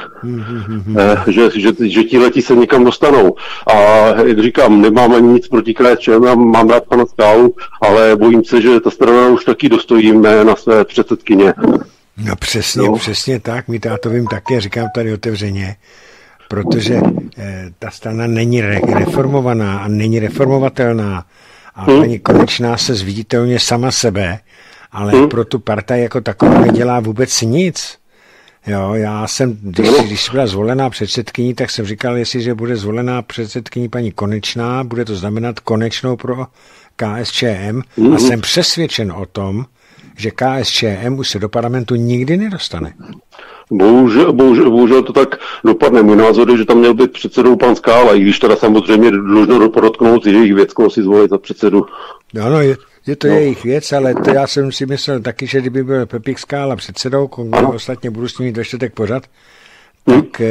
že, že, že ti letí se někam dostanou. A jak říkám, nemám ani nic proti K S Č M, mám, mám rád pana Skálu, ale bojím se, že ta strana už taky dostojí na své předsedkyně. No přesně, no. přesně tak, my to vím také, říkám tady otevřeně, protože eh, ta strana není re- reformovaná a není reformovatelná a hmm. paní Konečná se zviditelně sama sebe, ale hmm. pro tu partaj jako takovou nedělá vůbec nic. Jo, já jsem, když, když byla zvolená předsedkyní, tak jsem říkal, jestliže bude zvolená předsedkyní paní Konečná, bude to znamenat konečnou pro K S Č M hmm. a jsem přesvědčen o tom, že K S Č M už se do parlamentu nikdy nedostane. Bohužel, bohužel, bohužel to tak dopadne. Můj názor je, že tam měl být předsedou pan Skála, i když teda samozřejmě dlužno podotknout jejich věc, koho si zvolit za předsedu. Ano, je, je to no. jejich věc, ale to já jsem si myslel taky, že kdyby byl Pepík Skála předsedou, ostatně budu s ním do čtvrtek pořad, hmm. tak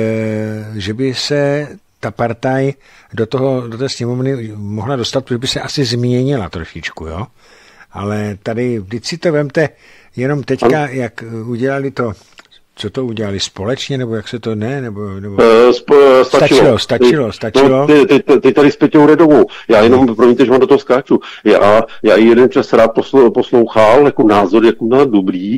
že by se ta partaj do toho, do té sněmovny mohla dostat, protože by se asi změnila trošičku, jo. Ale tady, vždyť si to vemte, jenom teďka, ano. jak udělali to, co to udělali společně, nebo jak se to ne, nebo... nebo... Uh, spo, uh, stačilo, stačilo, stačilo. No, ty, ty, ty, ty tady s Peťou Redovou, já jenom, promiňte, že vám do toho skáču, já, já i jeden čas rád posl, poslouchal, jako názor, jako na dobrý,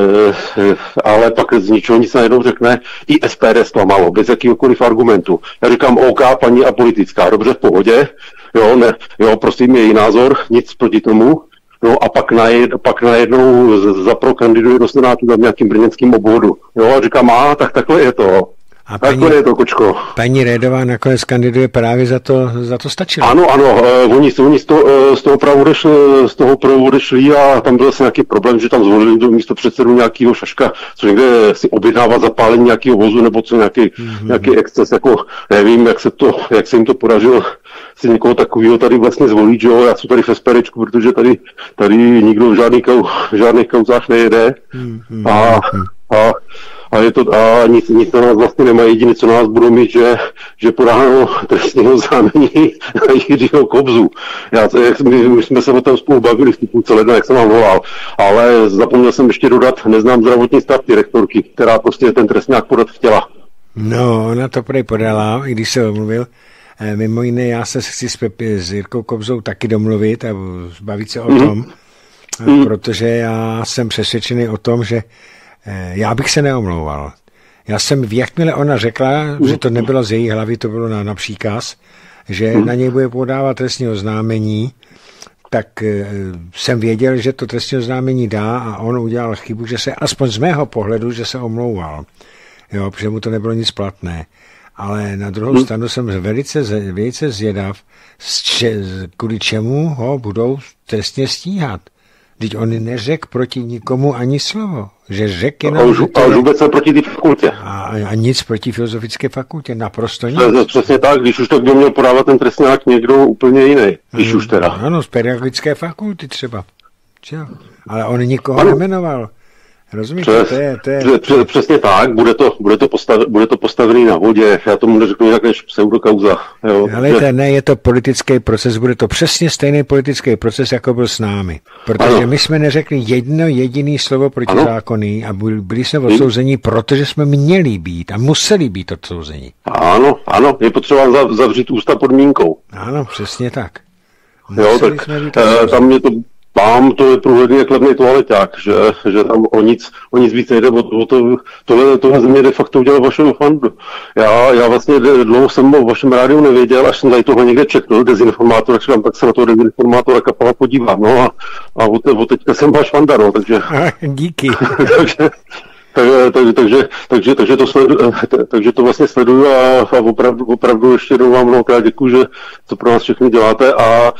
uh, ale pak z ničeho nic najednou řekne, i S P D zklamalo, bez jakýhokoliv argumentu. Já říkám, OK, paní apolitická, dobře, v pohodě, jo, ne, jo, prosím, její názor, nic proti tomu. No a pak, najed, pak najednou zapro kandiduje do Senátu na nějakým brněnským obvodu. Jo, a říkám, a tak takhle je to. A takhle paní, je to, kočko. Paní Redová nakonec kandiduje právě za to, za to stačilo. Ano, ano, uh, oni, oni z toho, uh, z toho pravu odešli, z toho pravu odešli a tam byl asi nějaký problém, že tam zvolili do místo předsedu nějakého šaška, co někde si objednává zapálení nějakého vozu, nebo co nějaký, mm-hmm. nějaký exces, jako nevím, jak se to, jak se jim to podařilo si někoho takového tady vlastně zvolit, že jo, já jsem tady v SPRčku, protože tady, tady nikdo v žádných, kau, v žádných kauzách nejede. Mm-hmm. A, a a je to, a nic, nic na nás vlastně nemá, jediné, co nás budou mít, že, že podáno trestního oznámení na Jiřího Kobzu. Já, jak, my, my jsme se o tom spolu bavili v ty půlce ledna, jak jsem vám volal, ale zapomněl jsem ještě dodat, neznám zdravotní stav direktorky, která prostě ten trestňák podat chtěla. No, ona to prej podala, i když se omluvil. Mimo jiné, já se chci s, Pepi, s Jirkou Kobzou taky domluvit a bavit se o mm. tom, mm. protože já jsem přesvědčený o tom, že já bych se neomlouval. Já jsem, jakmile ona řekla, mm. že to nebylo z její hlavy, to bylo na, na příkaz, že mm. na něj bude podávat trestní oznámení, tak e, jsem věděl, že to trestní oznámení dá a on udělal chybu, že se, aspoň z mého pohledu, že se omlouval. Jo, protože mu to nebylo nic platné. Ale na druhou hmm. stranu jsem velice, velice zvědav, kvůli čemu ho budou trestně stíhat. Vždyť on neřekl proti nikomu ani slovo. Že řekl jenom... A už, a už vůbec ne proti té fakultě. A, a nic proti filozofické fakultě, naprosto nic. Přesně tak, když už tak by měl podávat ten trestňák někdo úplně jiný, když hmm. už teda. Ano, z pedagogické fakulty třeba. Čo? Ale on nikoho ano. nemenoval. Rozumíte, Přes, to je, to je... Přes, přesně tak, bude to, bude to, postav, bude to postavený na vodě, já tomu neřeknu jinak než pseudokauza. Jo. Ale to ne, je to politický proces, bude to přesně stejný politický proces, jako byl s námi. Protože ano. my jsme neřekli jedno jediné slovo protizákonný a byli jsme odsouzení, protože jsme měli být a museli být odsouzení. Ano, ano, je potřeba zavřít ústa podmínkou. Ano, přesně tak. Jo, tak e, tam mě to... Tam to je průhledný jak levný toaleťák, že, že tam o nic, o nic víc nejde, o, o to, tohle, tohle země de facto udělal vašemu fandu. Já, já vlastně dlouho jsem o vašem rádiu nevěděl, až jsem tady toho někde četl, dezinformátor, tak říkám, tak se na toho dezinformátora Kapala podívám, no a, a od, od teďka jsem váš fanda, no, takže... Díky. takže, tak, tak, takže, takže, takže, to sledu, takže to vlastně sleduju a, a opravdu, opravdu ještě jednou vám mnohokrát děkuju, že co pro nás všechny děláte a,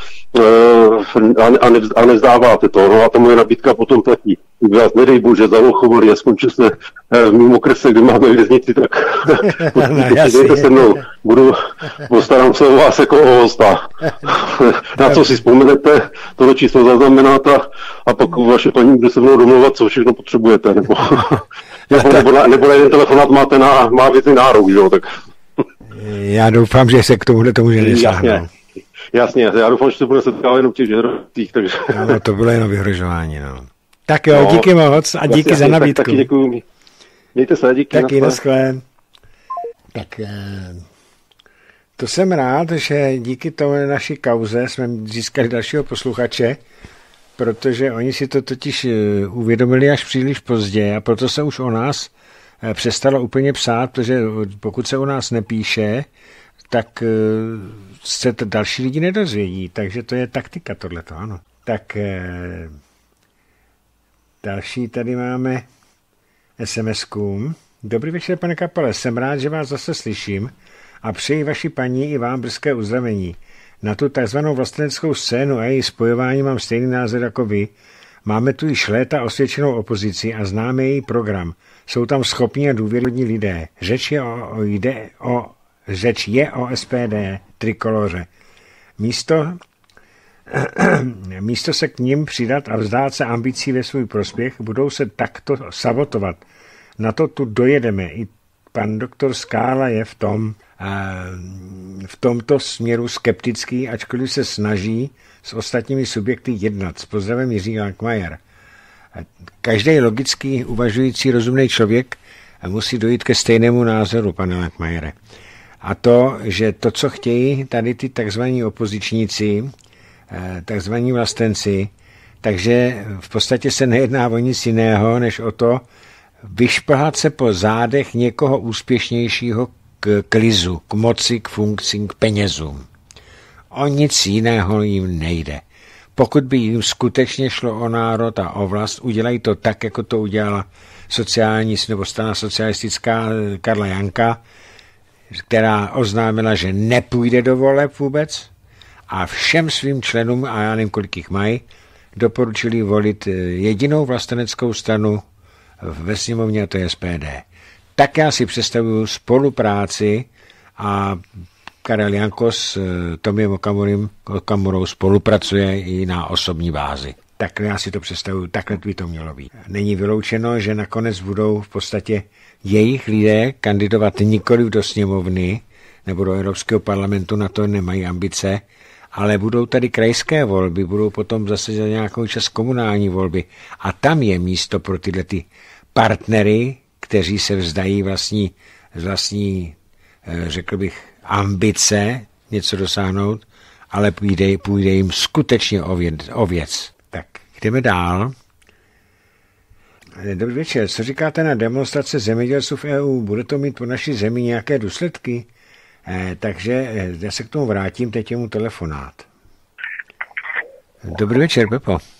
a, nevz, a nevzdáváte to. No a ta moje nabídka potom platí. Kdyby vás nedej bože zaochovali a skončil se v mým okrese, kde máme věznici, tak dejte se mnou. Budu, postarám se o vás jako o hosta. Na co si vzpomenete, tohle číslo zaznamenáte a pak vaše paní bude se mnou domlouvat, co všechno potřebujete. Nebo, nebo, nebo, na, nebo na jeden telefonát máte na, má věci nárok, jo, tak... Já doufám, že se k tomuhle tomu že nesáhnou. Jasně, já doufám, že se bude setkávat jenom v těch žehrotích, takže... Ano, to bylo jenom vyhrožování, no. Tak jo, no, díky moc a díky jasně, za nabídku. Tak, taky děkuju. Mějte se, díky. Taky, naschle. Tak to jsem rád, že díky tomu naší kauze jsme získali dalšího posluchače, protože oni si to totiž uvědomili až příliš pozdě a proto se už o nás přestalo úplně psát, protože pokud se o nás nepíše, tak se to další lidi nedozvědí, takže to je taktika tohleto, ano. Tak další tady máme es em esku. Dobrý večer, pane Kapale, jsem rád, že vás zase slyším a přeji vaší paní i vám brzké uzdravení. Na tu takzvanou vlasteneckou scénu a její spojování mám stejný názor jako vy. Máme tu již léta osvědčenou opozici a známe její program. Jsou tam schopní a důvěryhodní lidé. Řeč je o, o, jde o, řeč je o es pé dé, trikoloře. Místo, místo se k ním přidat a vzdát se ambicí ve svůj prospěch, budou se takto sabotovat. Na to tu dojedeme. I pan doktor Skála je v tom, v tomto směru skeptický, ačkoliv se snaží s ostatními subjekty jednat. S pozdravem Jiří Lankmajer. Každý logický, uvažující, rozumný člověk musí dojít ke stejnému názoru, pane Lankmajere. A to, že to, co chtějí tady ty takzvaní opozičníci, takzvaní vlastenci, takže v podstatě se nejedná o nic jiného, než o to vyšplhat se po zádech někoho úspěšnějšího k klizu, k moci, k funkcím, k penězům. O nic jiného jim nejde. Pokud by jim skutečně šlo o národ a o vlast, udělají to tak, jako to udělala sociální nebo strana socialistická Karla Janka, která oznámila, že nepůjde do voleb vůbec a všem svým členům, a já nevím, kolik jich mají, doporučili volit jedinou vlasteneckou stranu ve sněmovně, a to je es pé dé. Tak já si představuju spolupráci a Karel Janko s Tomiem Okamurou spolupracuje i na osobní bázi. Takhle já si to představuju, takhle by to mělo být. Není vyloučeno, že nakonec budou v podstatě jejich lidé kandidovat nikoliv do sněmovny nebo do Evropského parlamentu, na to nemají ambice, ale budou tady krajské volby, budou potom zase za nějakou čas komunální volby. A tam je místo pro tyhle ty partnery, kteří se vzdají vlastní, vlastní, řekl bych, ambice něco dosáhnout, ale půjde, půjde jim skutečně o věc, o věc. Tak jdeme dál. Dobrý večer. Co říkáte na demonstrace zemědělců v E U? Bude to mít pro naší zemi nějaké důsledky? Eh, takže eh, já se k tomu vrátím, teď je mu telefonát. Dobrý večer, Pepo. Uh,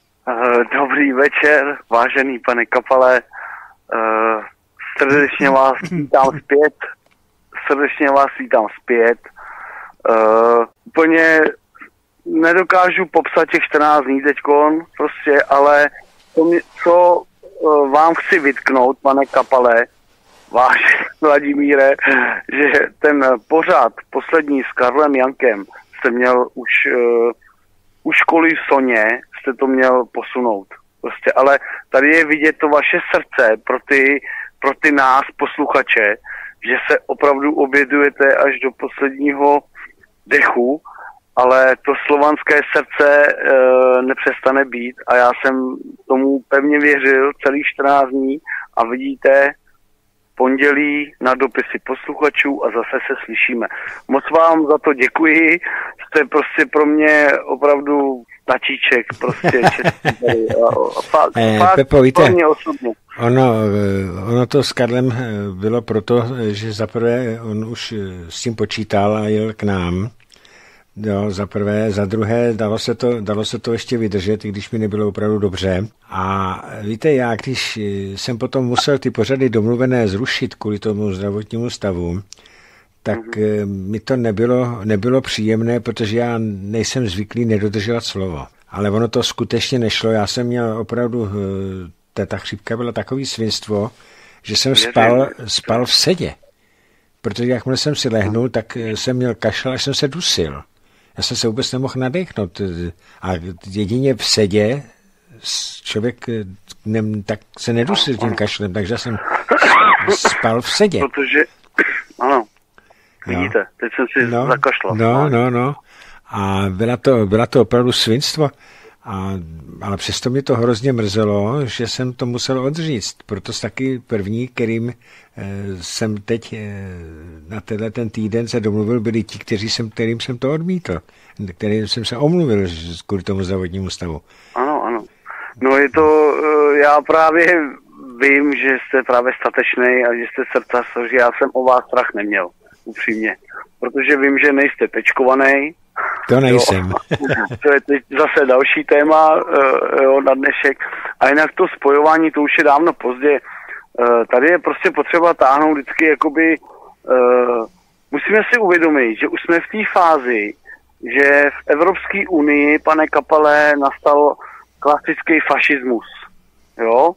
dobrý večer, vážený pane Kapale. Uh, srdečně vás vítám zpět. Srdečně vás vítám zpět. Uh, úplně nedokážu popsat těch čtrnáct dní teďkon, prostě, ale to mě, co uh, vám chci vytknout, pane Kapale, váš Vladimíre, že ten pořad poslední s Karlem Jankem jste měl už uh, u školy v Soně, jste to měl posunout. Prostě, ale tady je vidět to vaše srdce pro ty, pro ty nás, posluchače, že se opravdu obědujete až do posledního dechu, ale to slovanské srdce e, nepřestane být a já jsem tomu pevně věřil celých čtrnáct dní a vidíte, pondělí na dopisy posluchačů a zase se slyšíme. Moc vám za to děkuji, jste prostě pro mě opravdu tačíček, prostě český tady. A, a fakt, eh, fakt Pepo, víte, pro mě osobně. Ono, ono to s Karlem bylo proto, že zaprvé on už s tím počítal a jel k nám. Jo, za prvé, za druhé, dalo se, to, dalo se to ještě vydržet, i když mi nebylo opravdu dobře. A víte, já když jsem potom musel ty pořady domluvené zrušit kvůli tomu zdravotnímu stavu, tak mm-hmm. mi to nebylo, nebylo příjemné, protože já nejsem zvyklý nedodržovat slovo. Ale ono to skutečně nešlo. Já jsem měl opravdu, ta, ta chřipka byla takový svinstvo, že jsem spal, spal v sedě. Protože jakmile jsem si lehnul, tak jsem měl kašel, až jsem se dusil. Já jsem se vůbec nemohl nadechnout. A jedině v sedě člověk ne, tak se nedusil tím kašlem, takže jsem spal v sedě. Protože, ano, vidíte, teď jsem si no, zakašlal. No, no, no. A byla to, byla to opravdu svinstvo. A, ale přesto mě to hrozně mrzelo, že jsem to musel odříct. Proto taky první, kterým e, jsem teď e, na tenhle ten týden se domluvil, byli ti, kteří jsem, kterým jsem to odmítl. Kterým jsem se omluvil kvůli tomu zdravotnímu stavu. Ano, ano. No je to, e, já právě vím, že jste právě statečný a že jste srdcař, že já jsem o vás strach neměl, upřímně. Protože vím, že nejste tečkovaný. To nejsem. To je teď zase další téma uh, jo, na dnešek. A jinak to spojování, to už je dávno pozdě. Uh, tady je prostě potřeba táhnout vždycky, jakoby, uh, musíme si uvědomit, že už jsme v té fázi, že v Evropské unii, pane Kapale, nastal klasický fašismus. Jo?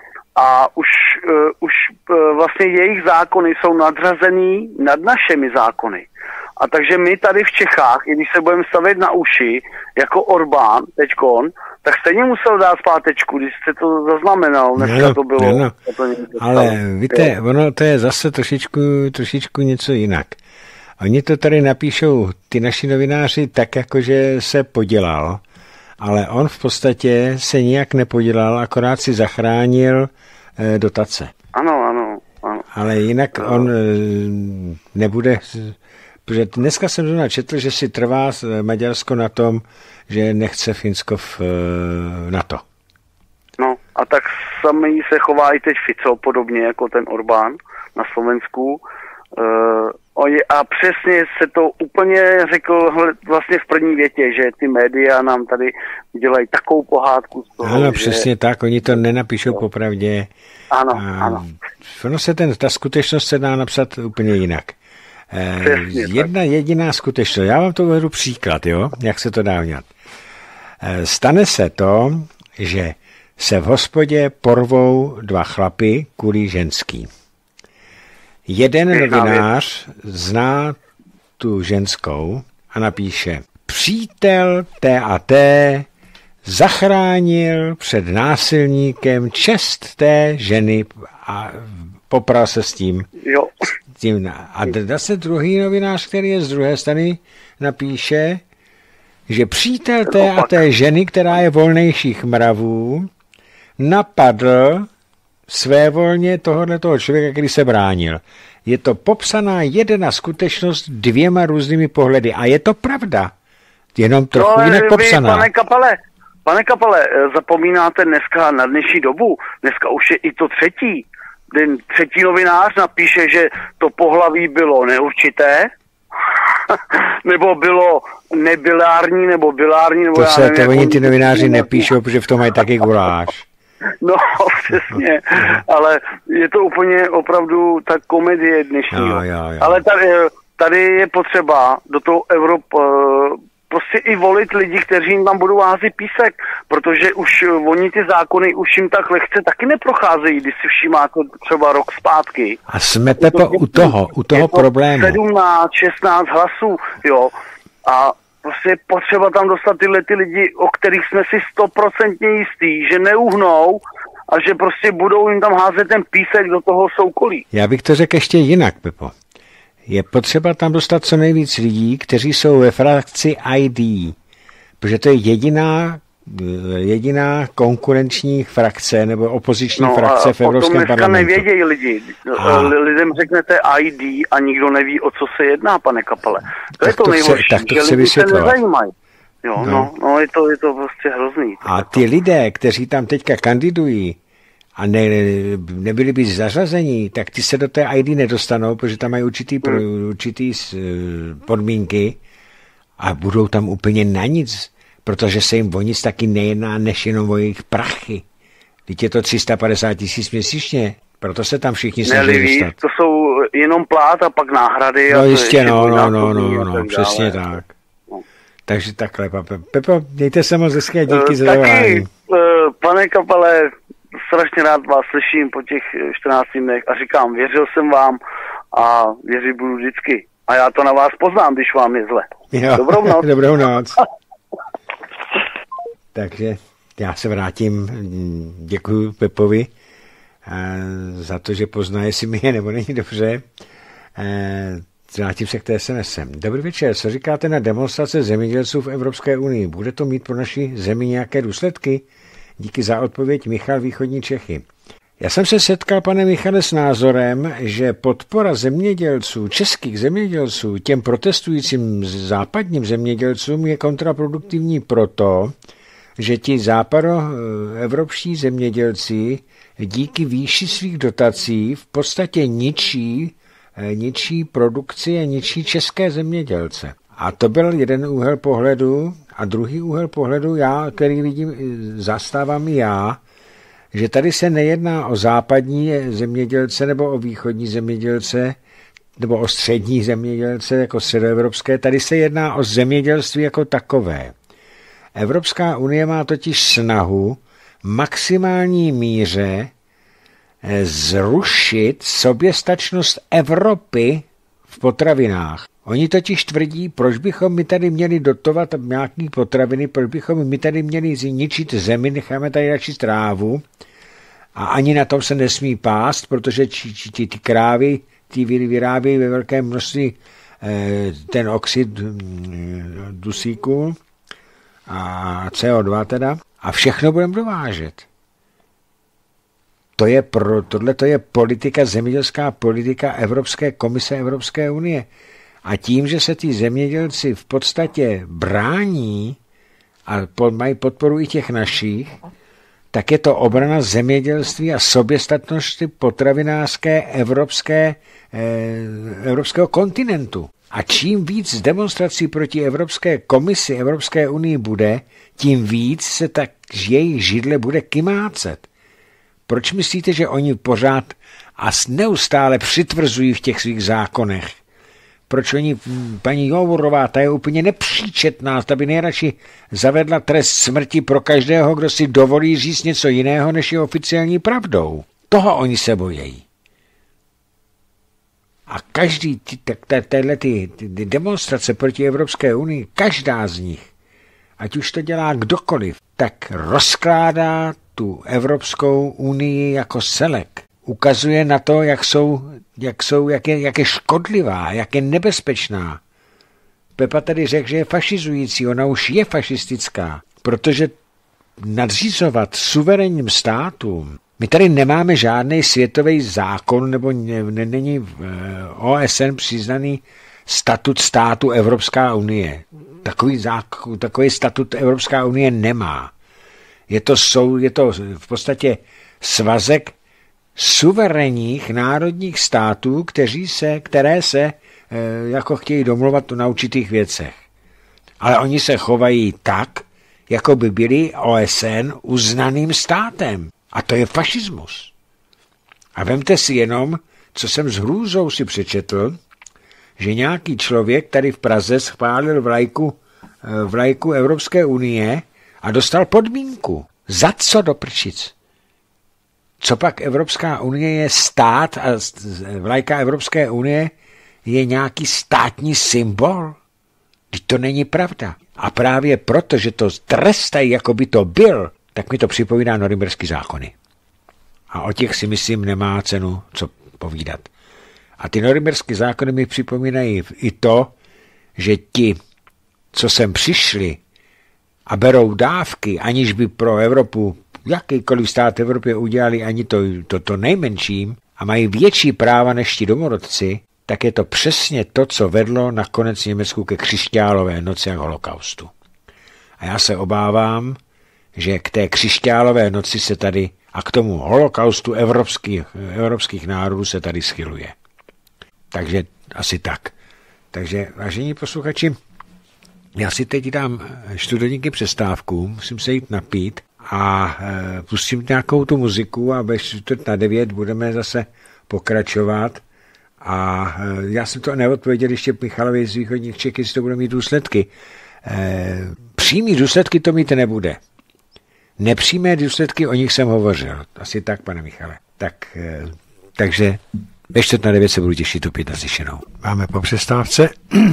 A už, uh, už uh, vlastně jejich zákony jsou nadřazený nad našimi zákony. A takže my tady v Čechách, i když se budeme stavět na uši, jako Orbán teďkon, tak stejně musel dát zpátečku, když jste to zaznamenal, dneska no, to bylo. No, to ale víte, jo. Ono to je zase trošičku, trošičku něco jinak. Oni to tady napíšou, ty naši novináři, tak jakože se podělal, ale on v podstatě se nijak nepodělal, akorát si zachránil eh, dotace. Ano, ano, ano. Ale jinak no. on eh, nebude... Protože dneska jsem zrovna četl, že si trvá Maďarsko na tom, že nechce Finsko v NATO. No a tak sami se chová i teď Fico, podobně jako ten Orbán na Slovensku. Uh, a přesně se to úplně řekl vlastně v první větě, že ty média nám tady udělají takovou pohádku z toho, ano, že... přesně tak, oni to nenapíšou no. popravdě. Ano, a ano. Ono se ten, ta skutečnost se dá napsat úplně jinak. Přesně, Jedna tak. jediná skutečnost. Já vám to uvedu příklad, jo, jak se to dá udělat. Stane se to, že se v hospodě porvou dva chlapy kvůli ženský. Jeden novinář zná tu ženskou a napíše: přítel té a té zachránil před násilníkem čest té ženy a popral se s tím. Jo. S tím. A zase druhý novinář, který je z druhé strany, napíše, že přítel té a té ženy, která je volnějších mravů, napadl svévolně tohoto člověka, který se bránil. Je to popsaná jedna skutečnost dvěma různými pohledy. A je to pravda. Jenom trochu no, jinak vy, popsaná. Pane Kapale, pane Kapale, zapomínáte dneska na dnešní dobu, dneska už je i to třetí. Ten třetí novinář napíše, že to pohlaví bylo neurčité, nebo bylo nebilární, nebo bilární, nebo to já se, nevím, to oni jako ty novináři nepíšou, protože v tom mají taky guláš. No, přesně, ale je to úplně opravdu ta komedie dnešní. Jo, jo, jo. Ale tady, tady je potřeba do toho Evropy prostě i volit lidi, kteří jim tam budou házet písek, protože už oni ty zákony už jim tak lehce taky neprocházejí, když si všímáte třeba rok zpátky. A jsme, Pepo, u toho, u toho problému. sedmnáct, šestnáct hlasů, jo, a prostě je potřeba tam dostat tyhle ty lidi, o kterých jsme si stoprocentně jistí, že neuhnou a že prostě budou jim tam házet ten písek do toho soukolí. Já bych to řekl ještě jinak, Pepo. Je potřeba tam dostat co nejvíc lidí, kteří jsou ve frakci I D, protože to je jediná, jediná konkurenční frakce nebo opoziční no frakce v Evropském parlamentu. No a nevědějí lidi. A... Lidem řeknete I D a nikdo neví, o co se jedná, pane Kapale. To tak je to, to nejhorší, chce, tak to že chci lidi se nezajímají. Jo, no. no, no je, to, je to prostě hrozný. A ty lidé, kteří tam teďka kandidují, a ne, nebyli by zařazení, tak ty se do té I D nedostanou, protože tam mají určitý, hmm. určitý podmínky a budou tam úplně na nic, protože se jim o nic taky nejedná, než jenom o jejich prachy. Teď je to tři sta padesát tisíc měsíčně, proto se tam všichni snaží dostat. To jsou jenom plát a pak náhrady. No a jistě, no, no, no, no, no, přesně tak. No. Takže takhle, pape. Pepo, mějte se moc hezky a díky uh, za taky, zavolání. Uh, pane Kapale, strašně rád vás slyším po těch čtrnácti dnech a říkám, věřil jsem vám a věřit budu vždycky. A já to na vás poznám, když vám je zle. Jo, dobrou noc. Dobrou noc. Takže já se vrátím, děkuji Pepovi za to, že pozná, jestli mi je nebo není dobře. Vrátím se k té S M S. Dobrý večer, co říkáte na demonstrace zemědělců v Evropské unii? Bude to mít pro naši zemi nějaké důsledky? Díky za odpověď, Michal, Východní Čechy. Já jsem se setkal, pane Michale, s názorem, že podpora zemědělců, českých zemědělců, těm protestujícím západním zemědělcům je kontraproduktivní proto, že ti západoevropští zemědělci díky výši svých dotací v podstatě ničí, ničí produkci a ničí české zemědělce. A to byl jeden úhel pohledu. A druhý úhel pohledu, já, který vidím, zastávám i já, že tady se nejedná o západní zemědělce nebo o východní zemědělce nebo o střední zemědělce jako středoevropské, tady se jedná o zemědělství jako takové. Evropská unie má totiž snahu maximální míře zrušit soběstačnost Evropy v potravinách. Oni totiž tvrdí, proč bychom my tady měli dotovat nějaký potraviny, proč bychom my tady měli zničit zemi, necháme tady radši trávu a ani na tom se nesmí pást, protože či, či, či, ty krávy ty vyrábějí ve velkém množství eh, ten oxid dusíku a C O dva teda a všechno budeme dovážet. To je pro, tohle to je politika, zemědělská politika Evropské komise Evropské unie. A tím, že se ty zemědělci v podstatě brání a mají podporu i těch našich, tak je to obrana zemědělství a soběstačnosti potravinářské evropské, eh, evropského kontinentu. A čím víc demonstrací proti Evropské komisi Evropské unii bude, tím víc se tak jejich židle bude kymácet. Proč myslíte, že oni pořád a neustále přitvrzují v těch svých zákonech? Proč oni, paní Jourová, ta je úplně nepříčetná, ta by nejradši zavedla trest smrti pro každého, kdo si dovolí říct něco jiného, než je oficiální pravdou. Toho oni se bojí. A každý, tyhle ty, ty demonstrace proti Evropské unii, každá z nich, ať už to dělá kdokoliv, tak rozkládá tu Evropskou unii jako celek. Ukazuje na to, jak jsou, jak jsou, jak je, jak je škodlivá, jak je nebezpečná. Pepa tady řekl, že je fašizující, ona už je fašistická, protože nadřizovat suverénním státům. My tady nemáme žádný světový zákon, nebo není v O S N přiznaný statut státu Evropská unie. Takový, zákon, takový statut Evropská unie nemá. Je to, sou, je to v podstatě svazek suverénních národních států, kteří se, které se e, jako chtějí domluvat na určitých věcech. Ale oni se chovají tak, jako by byli O S N uznaným státem. A to je fašismus. A vemte si jenom, co jsem s hrůzou si přečetl, že nějaký člověk tady v Praze schválil vlajku, vlajku Evropské unie a dostal podmínku. Za co do prčic? Co pak Evropská unie je stát a vlajka Evropské unie je nějaký státní symbol? Vždyť to není pravda. A právě proto, že to trestají, jako by to byl, tak mi to připomíná norimberský zákony. A o těch si myslím nemá cenu co povídat. A ty norimberské zákony mi připomínají i to, že ti, co sem přišli a berou dávky, aniž by pro Evropu, jakýkoliv stát Evropě udělali ani to, to, to nejmenším a mají větší práva než ti domorodci, tak je to přesně to, co vedlo nakonec Německu ke křišťálové noci a holokaustu. A já se obávám, že k té křišťálové noci se tady a k tomu holokaustu evropských, evropských národů se tady schyluje. Takže asi tak. Takže, vážení posluchači, já si teď dám čtvrthodinky přestávku, musím se jít napít a e, pustím nějakou tu muziku a ve čtvrt na devět budeme zase pokračovat. A e, já jsem to neodpověděl ještě Michalovi z východních Čech, jestli to bude mít důsledky. E, přímý důsledky to mít nebude. Nepřímé důsledky, o nich jsem hovořil. Asi tak, pane Michale. Tak, e, takže ve čtvrt na devět se budu těšit opět naslyšenou. Máme po přestávce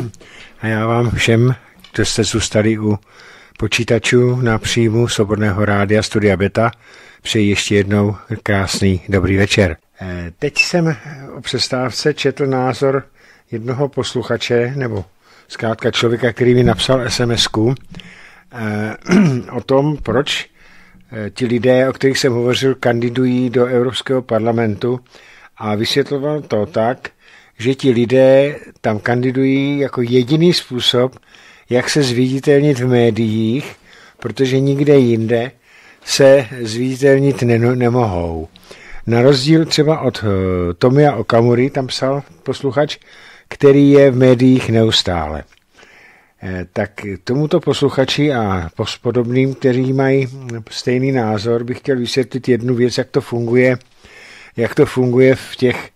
a já vám všem, kdo jste zůstali u počítačů na příjmu Svobodného rádia Studia Beta, přeji ještě jednou krásný dobrý večer. E, teď jsem o přestávce četl názor jednoho posluchače, nebo zkrátka člověka, který mi napsal es em esku e, o tom, proč ti lidé, o kterých jsem hovořil, kandidují do Evropského parlamentu a vysvětloval to tak, že ti lidé tam kandidují jako jediný způsob, jak se zviditelnit v médiích, protože nikde jinde se zviditelnit ne- nemohou. Na rozdíl třeba od uh, Tomia Okamury, tam psal posluchač, který je v médiích neustále. E, tak tomuto posluchači a podobným, kteří mají stejný názor, bych chtěl vysvětlit jednu věc, jak to funguje, jak to funguje v těch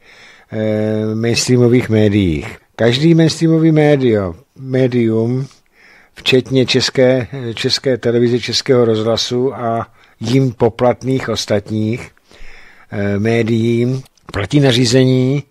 e, mainstreamových médiích. Každý mainstreamový médio, médium, včetně české, české televize, českého rozhlasu a jim poplatných ostatních e, médií, platí nařízení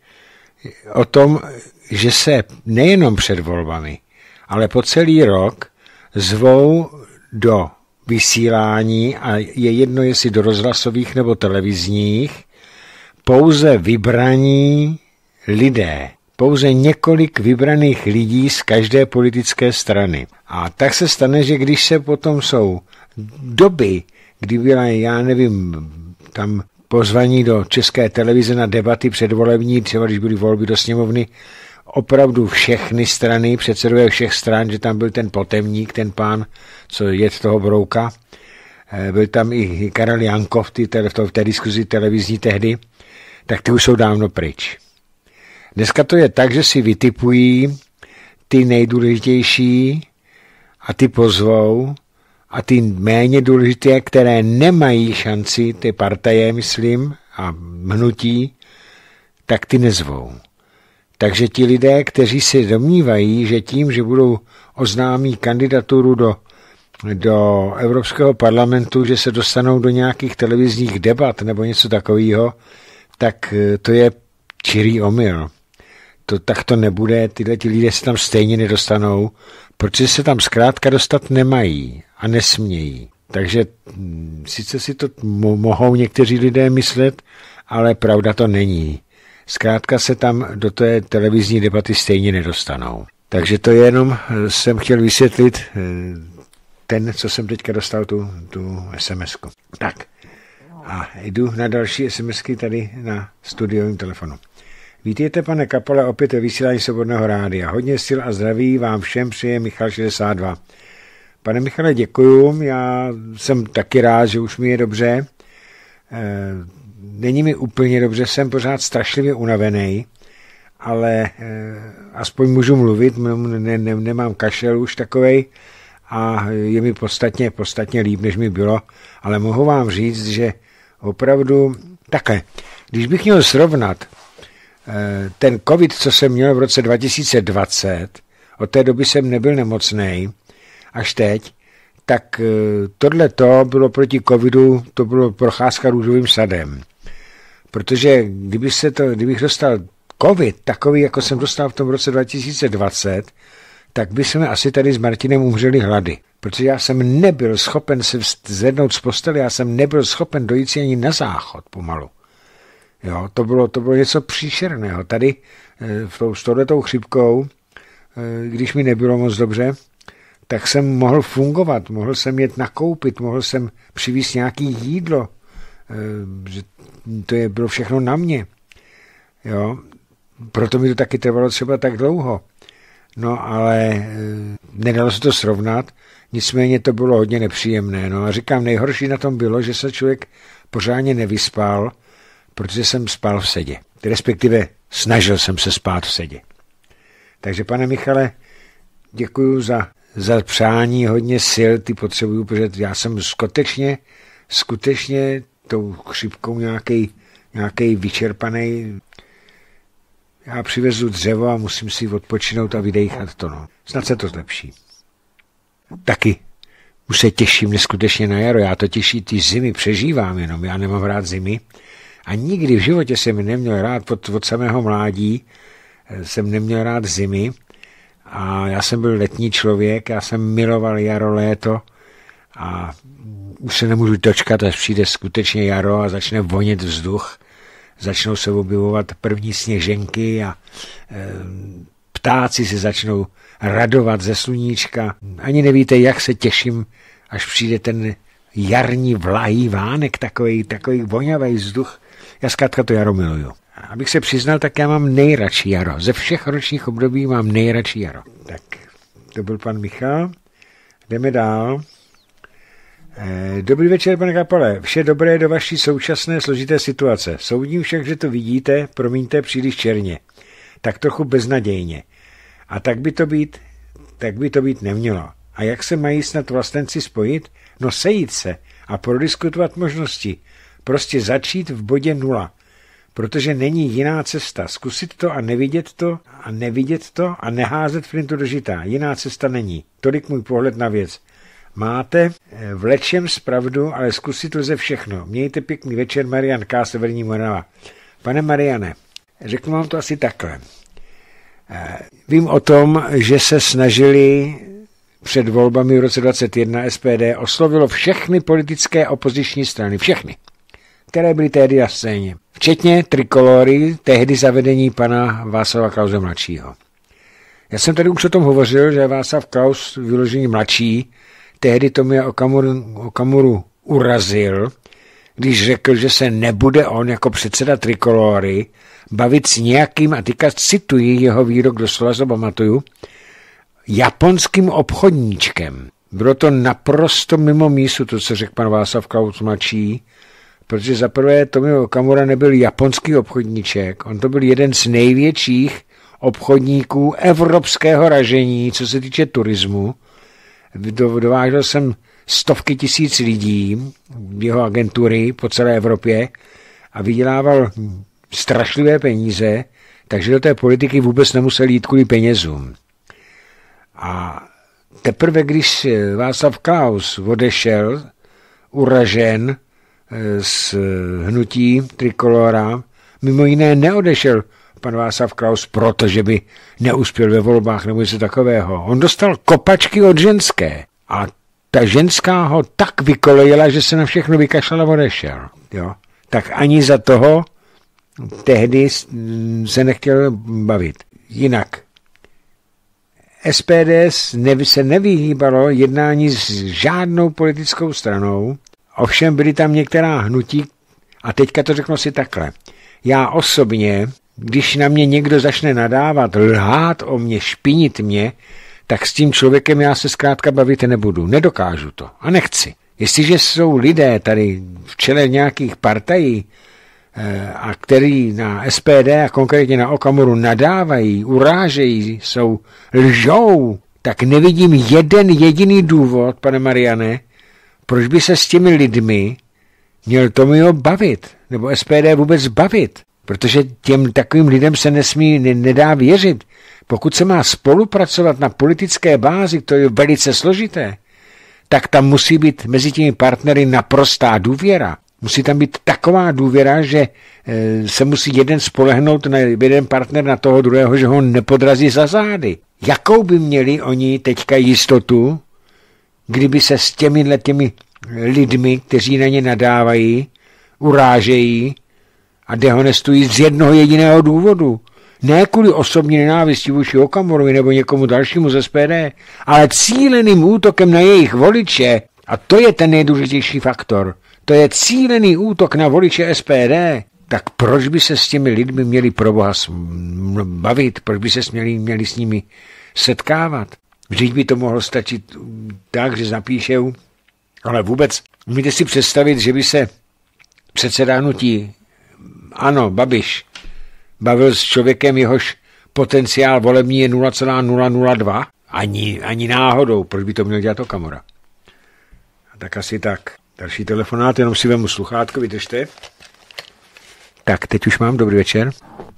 o tom, že se nejenom před volbami, ale po celý rok zvou do vysílání a je jedno, jestli do rozhlasových nebo televizních, pouze vybraní lidé. Pouze několik vybraných lidí z každé politické strany. A tak se stane, že když se potom jsou doby, kdy byla, já nevím, tam pozvaní do České televize na debaty předvolební, třeba když byly volby do sněmovny, opravdu všechny strany, předsedové všech stran, že tam byl ten Potemník, ten pán, co je z toho Brouka, byl tam i Karel Jankov v té, v té diskuzi televizní tehdy, tak ty už jsou dávno pryč. Dneska to je tak, že si vytipují ty nejdůležitější a ty pozvou a ty méně důležité, které nemají šanci, ty partaje, myslím, a hnutí, tak ty nezvou. Takže ti lidé, kteří si domnívají, že tím, že budou oznámí kandidaturu do, do Evropského parlamentu, že se dostanou do nějakých televizních debat nebo něco takového, tak to je čirý omyl. To, tak to nebude, tyhle ti lidé se tam stejně nedostanou, protože se tam zkrátka dostat nemají. a nesmějí. Takže sice si to mo- mohou někteří lidé myslet, ale pravda to není. Zkrátka se tam do té televizní debaty stejně nedostanou. Takže to jenom jsem chtěl vysvětlit ten, co jsem teďka dostal, tu, tu es em esku. Tak a jdu na další SMSky tady na studiovém telefonu. Vítejte, pane Kapale, opět ve vysílání Svobodného rádia. Hodně sil a zdraví vám všem přeje Michal šedesát dva. Pane Michale, děkuju, já jsem taky rád, že už mi je dobře. Není mi úplně dobře, jsem pořád strašlivě unavený, ale aspoň můžu mluvit, ne, ne, nemám kašel už takovej a je mi podstatně, podstatně líp, než mi bylo, ale mohu vám říct, že opravdu takhle, když bych měl srovnat ten covid, co jsem měl v roce dva tisíce dvacet, od té doby jsem nebyl nemocnej, až teď, tak tohleto bylo proti covidu, to bylo procházka růžovým sadem. Protože kdyby se to, kdybych dostal covid, takový, jako jsem dostal v tom roce dva tisíce dvacet, tak by jsme asi tady s Martinem umřeli hlady. Protože já jsem nebyl schopen se zvednout z postele, já jsem nebyl schopen dojít si ani na záchod pomalu. Jo, to bylo, to bylo něco příšerného. Tady s touhletou chřipkou, když mi nebylo moc dobře, tak jsem mohl fungovat, mohl jsem jet nakoupit, mohl jsem přivízt nějaké jídlo, že to je, bylo všechno na mě. Jo, proto mi to taky trvalo třeba tak dlouho. No ale nedalo se to srovnat, nicméně to bylo hodně nepříjemné. No a říkám, nejhorší na tom bylo, že se člověk pořádně nevyspal, protože jsem spal v sedě. Respektive snažil jsem se spát v sedě. Takže pane Michale, děkuju za, za přání, hodně sil, ty potřebuju, protože já jsem skutečně, skutečně tou chřipkou nějaký, nějaký vyčerpaný. Já přivezu dřevo a musím si odpočinout a vydejchat to. No. Snad se to zlepší. Taky už se těším neskutečně na jaro. Já totiž ty zimy přežívám jenom. Já nemám rád zimy. A nikdy v životě jsem neměl rád, od, od samého mládí jsem neměl rád zimy. A já jsem byl letní člověk, já jsem miloval jaro, léto a už se nemůžu dočkat, až přijde skutečně jaro a začne vonět vzduch. Začnou se objevovat první sněženky a e, ptáci se začnou radovat ze sluníčka. Ani nevíte, jak se těším, až přijde ten jarní vlahý vánek, takový, takový vonavý vzduch. Já zkrátka to jaro miluju. Abych se přiznal, tak já mám nejradši jaro. Ze všech ročních období mám nejradši jaro. Tak, to byl pan Michal. Jdeme dál. Dobrý večer, pane Kapale. Vše dobré do vaší současné složité situace. Soudím však, že to vidíte, promiňte, příliš černě. Tak trochu beznadějně. A tak by to být, tak by to být nemělo. A jak se mají snad vlastenci spojit? No sejít se a prodiskutovat možnosti. Prostě začít v bodě nula. Protože není jiná cesta. Zkusit to a nevidět to a nevidět to a neházet flintu do žita. Jiná cesta není. Tolik můj pohled na věc. Máte v lečem zpravdu, ale zkusit lze všechno. Mějte pěkný večer, Marian K. Severní Morava. Pane Mariane, řeknu vám to asi takhle. Vím o tom, že se snažili před volbami v roce dvacet jedna S P D oslovilo všechny politické opoziční strany, všechny, které byly tehdy na scéně, včetně Trikolory, tehdy zavedení pana Václava Klause mladšího. Já jsem tady už o tom hovořil, že Václav Klaus vyložení mladší tehdy Tomia Okamuru, Okamuru urazil, když řekl, že se nebude on jako předseda Trikolory bavit s nějakým, a teďka cituji jeho výrok, doslova se pamatuju, japonským obchodníčkem. Bylo to naprosto mimo mísu, to, co řekl pan Václav Klaus mladší, protože zaprvé Tomio Okamura nebyl japonský obchodníček, on to byl jeden z největších obchodníků evropského ražení, co se týče turismu. Dovážel jsem stovky tisíc lidí, jeho agentury po celé Evropě a vydělával strašlivé peníze, takže do té politiky vůbec nemusel jít kvůli penězům. A teprve, když Václav Klaus odešel, uražen z hnutí Trikolora, mimo jiné neodešel pan Václav Klaus, protože by neuspěl ve volbách nebo něco takového. On dostal kopačky od ženské. A ta ženská ho tak vykolejila, že se na všechno vykašlala a odešel. Jo. Tak ani za toho tehdy se nechtěl bavit. Jinak S P D se nevyhýbalo jednání s žádnou politickou stranou, ovšem byly tam některá hnutí, a teďka to řeknu si takhle. Já osobně, když na mě někdo začne nadávat, lhát o mě, špinit mě, tak s tím člověkem já se zkrátka bavit nebudu. Nedokážu to a nechci. Jestliže jsou lidé tady v čele nějakých partají, a který na S P D a konkrétně na Okamuru nadávají, urážejí, jsou lžou, tak nevidím jeden jediný důvod, pane Mariane, proč by se s těmi lidmi měl Tomio bavit, nebo S P D vůbec bavit, protože těm takovým lidem se nesmí, ne, nedá věřit. Pokud se má spolupracovat na politické bázi, to je velice složité, tak tam musí být mezi těmi partnery naprostá důvěra. Musí tam být taková důvěra, že se musí jeden spolehnout na jeden partner na toho druhého, že ho nepodrazí za zády. Jakou by měli oni teďka jistotu, kdyby se s těmi těmi lidmi, kteří na ně nadávají, urážejí a dehonestují z jednoho jediného důvodu. Ne kvůli osobní nenávisti vůči Okamurovi nebo někomu dalšímu z S P D, ale cíleným útokem na jejich voliče. A to je ten nejdůležitější faktor. To je cílený útok na voliče S P D. Tak proč by se s těmi lidmi měli pro Boha bavit? Proč by se měli, měli s nimi setkávat? Vždyť by to mohlo stačit tak, že zapíšou. Ale vůbec, můžete si představit, že by se předseda hnutí, ano, Babiš, bavil s člověkem, jehož potenciál volební je nula celá nula nula dva? Ani, ani náhodou. Proč by to měl dělat Okamura? Tak asi tak. Další telefonát, jenom si vemu sluchátko, vydržte. Tak, teď už mám, dobrý večer.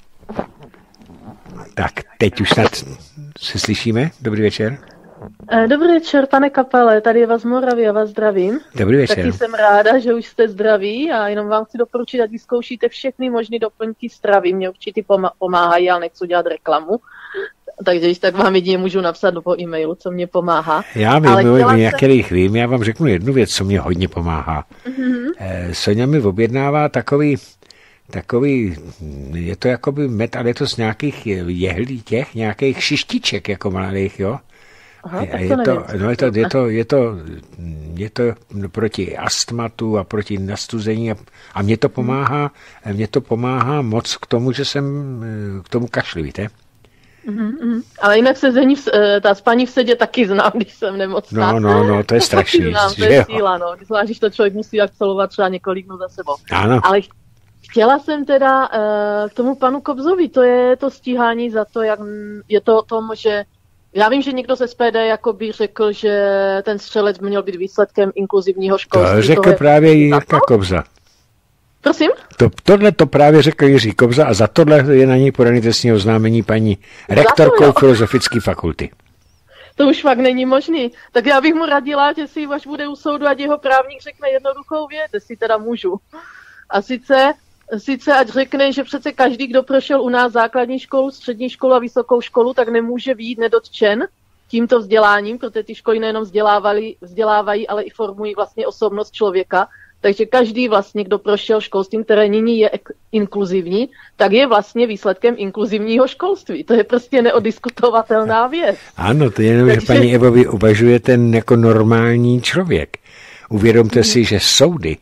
Tak, teď už snad se slyšíme, dobrý večer. Dobrý večer, pane Kapele, tady je vás Moravy a vás zdravím. Dobrý večer. Taky jsem ráda, že už jste zdraví a jenom vám chci doporučit, ať vyzkoušíte všechny možné doplňky stravy. Mě určitě pomáhají, ale nechci dělat reklamu. Takže když tak vám jedině můžu napsat do e-mailu, co mě pomáhá. Já vím, o některých se... vím, já vám řeknu jednu věc, co mě hodně pomáhá. Mm-hmm. Eh, Soňa mi objednává takový, takový, je to jakoby med, ale je to z nějakých jehlí těch, nějakých šištiček jako malých, jo. Aha, a je, to, no je, to, je, to, je, to, je to proti astmatu a proti nastuzení a, a mě to pomáhá, mě to pomáhá moc k tomu, že jsem k tomu kašli, víte. Mm, mm. Ale jinak sezení, ta spaní v sedě taky znám, když jsem nemocná. No, no, no, to je strašný. To znám, to je síla, no. Zvlášť, když to člověk musí absolvovat třeba několik dnů za sebou. Ano. Ale chtěla jsem teda uh, k tomu panu Kobzovi, to je to stíhání za to, jak je to o tom, že já vím, že někdo z S P D jakoby řekl, že ten střelec měl být výsledkem inkluzivního školství. To řekl právě Jirka Kobza. Prosím? To, tohle to právě řekl Jiří Kobza a za tohle je na něj podaný trestní oznámení paní rektorkou Filozofické fakulty. To už fakt není možný. Tak já bych mu radila, že si až bude u soudu, ať jeho právník řekne jednoduchou věc, jestli teda můžu. A sice, sice ať řekne, že přece každý, kdo prošel u nás základní školu, střední školu a vysokou školu, tak nemůže být nedotčen tímto vzděláním, protože ty školy nejenom vzdělávají, ale i formují vlastně osobnost člověka. Takže každý vlastně, kdo prošel školstvím, které nyní je inkluzivní, tak je vlastně výsledkem inkluzivního školství. To je prostě neodiskutovatelná věc. Ano, to je jenom, Takže... že paní Evo, vy uvažujete jako normální člověk. Uvědomte hmm. si, že soudy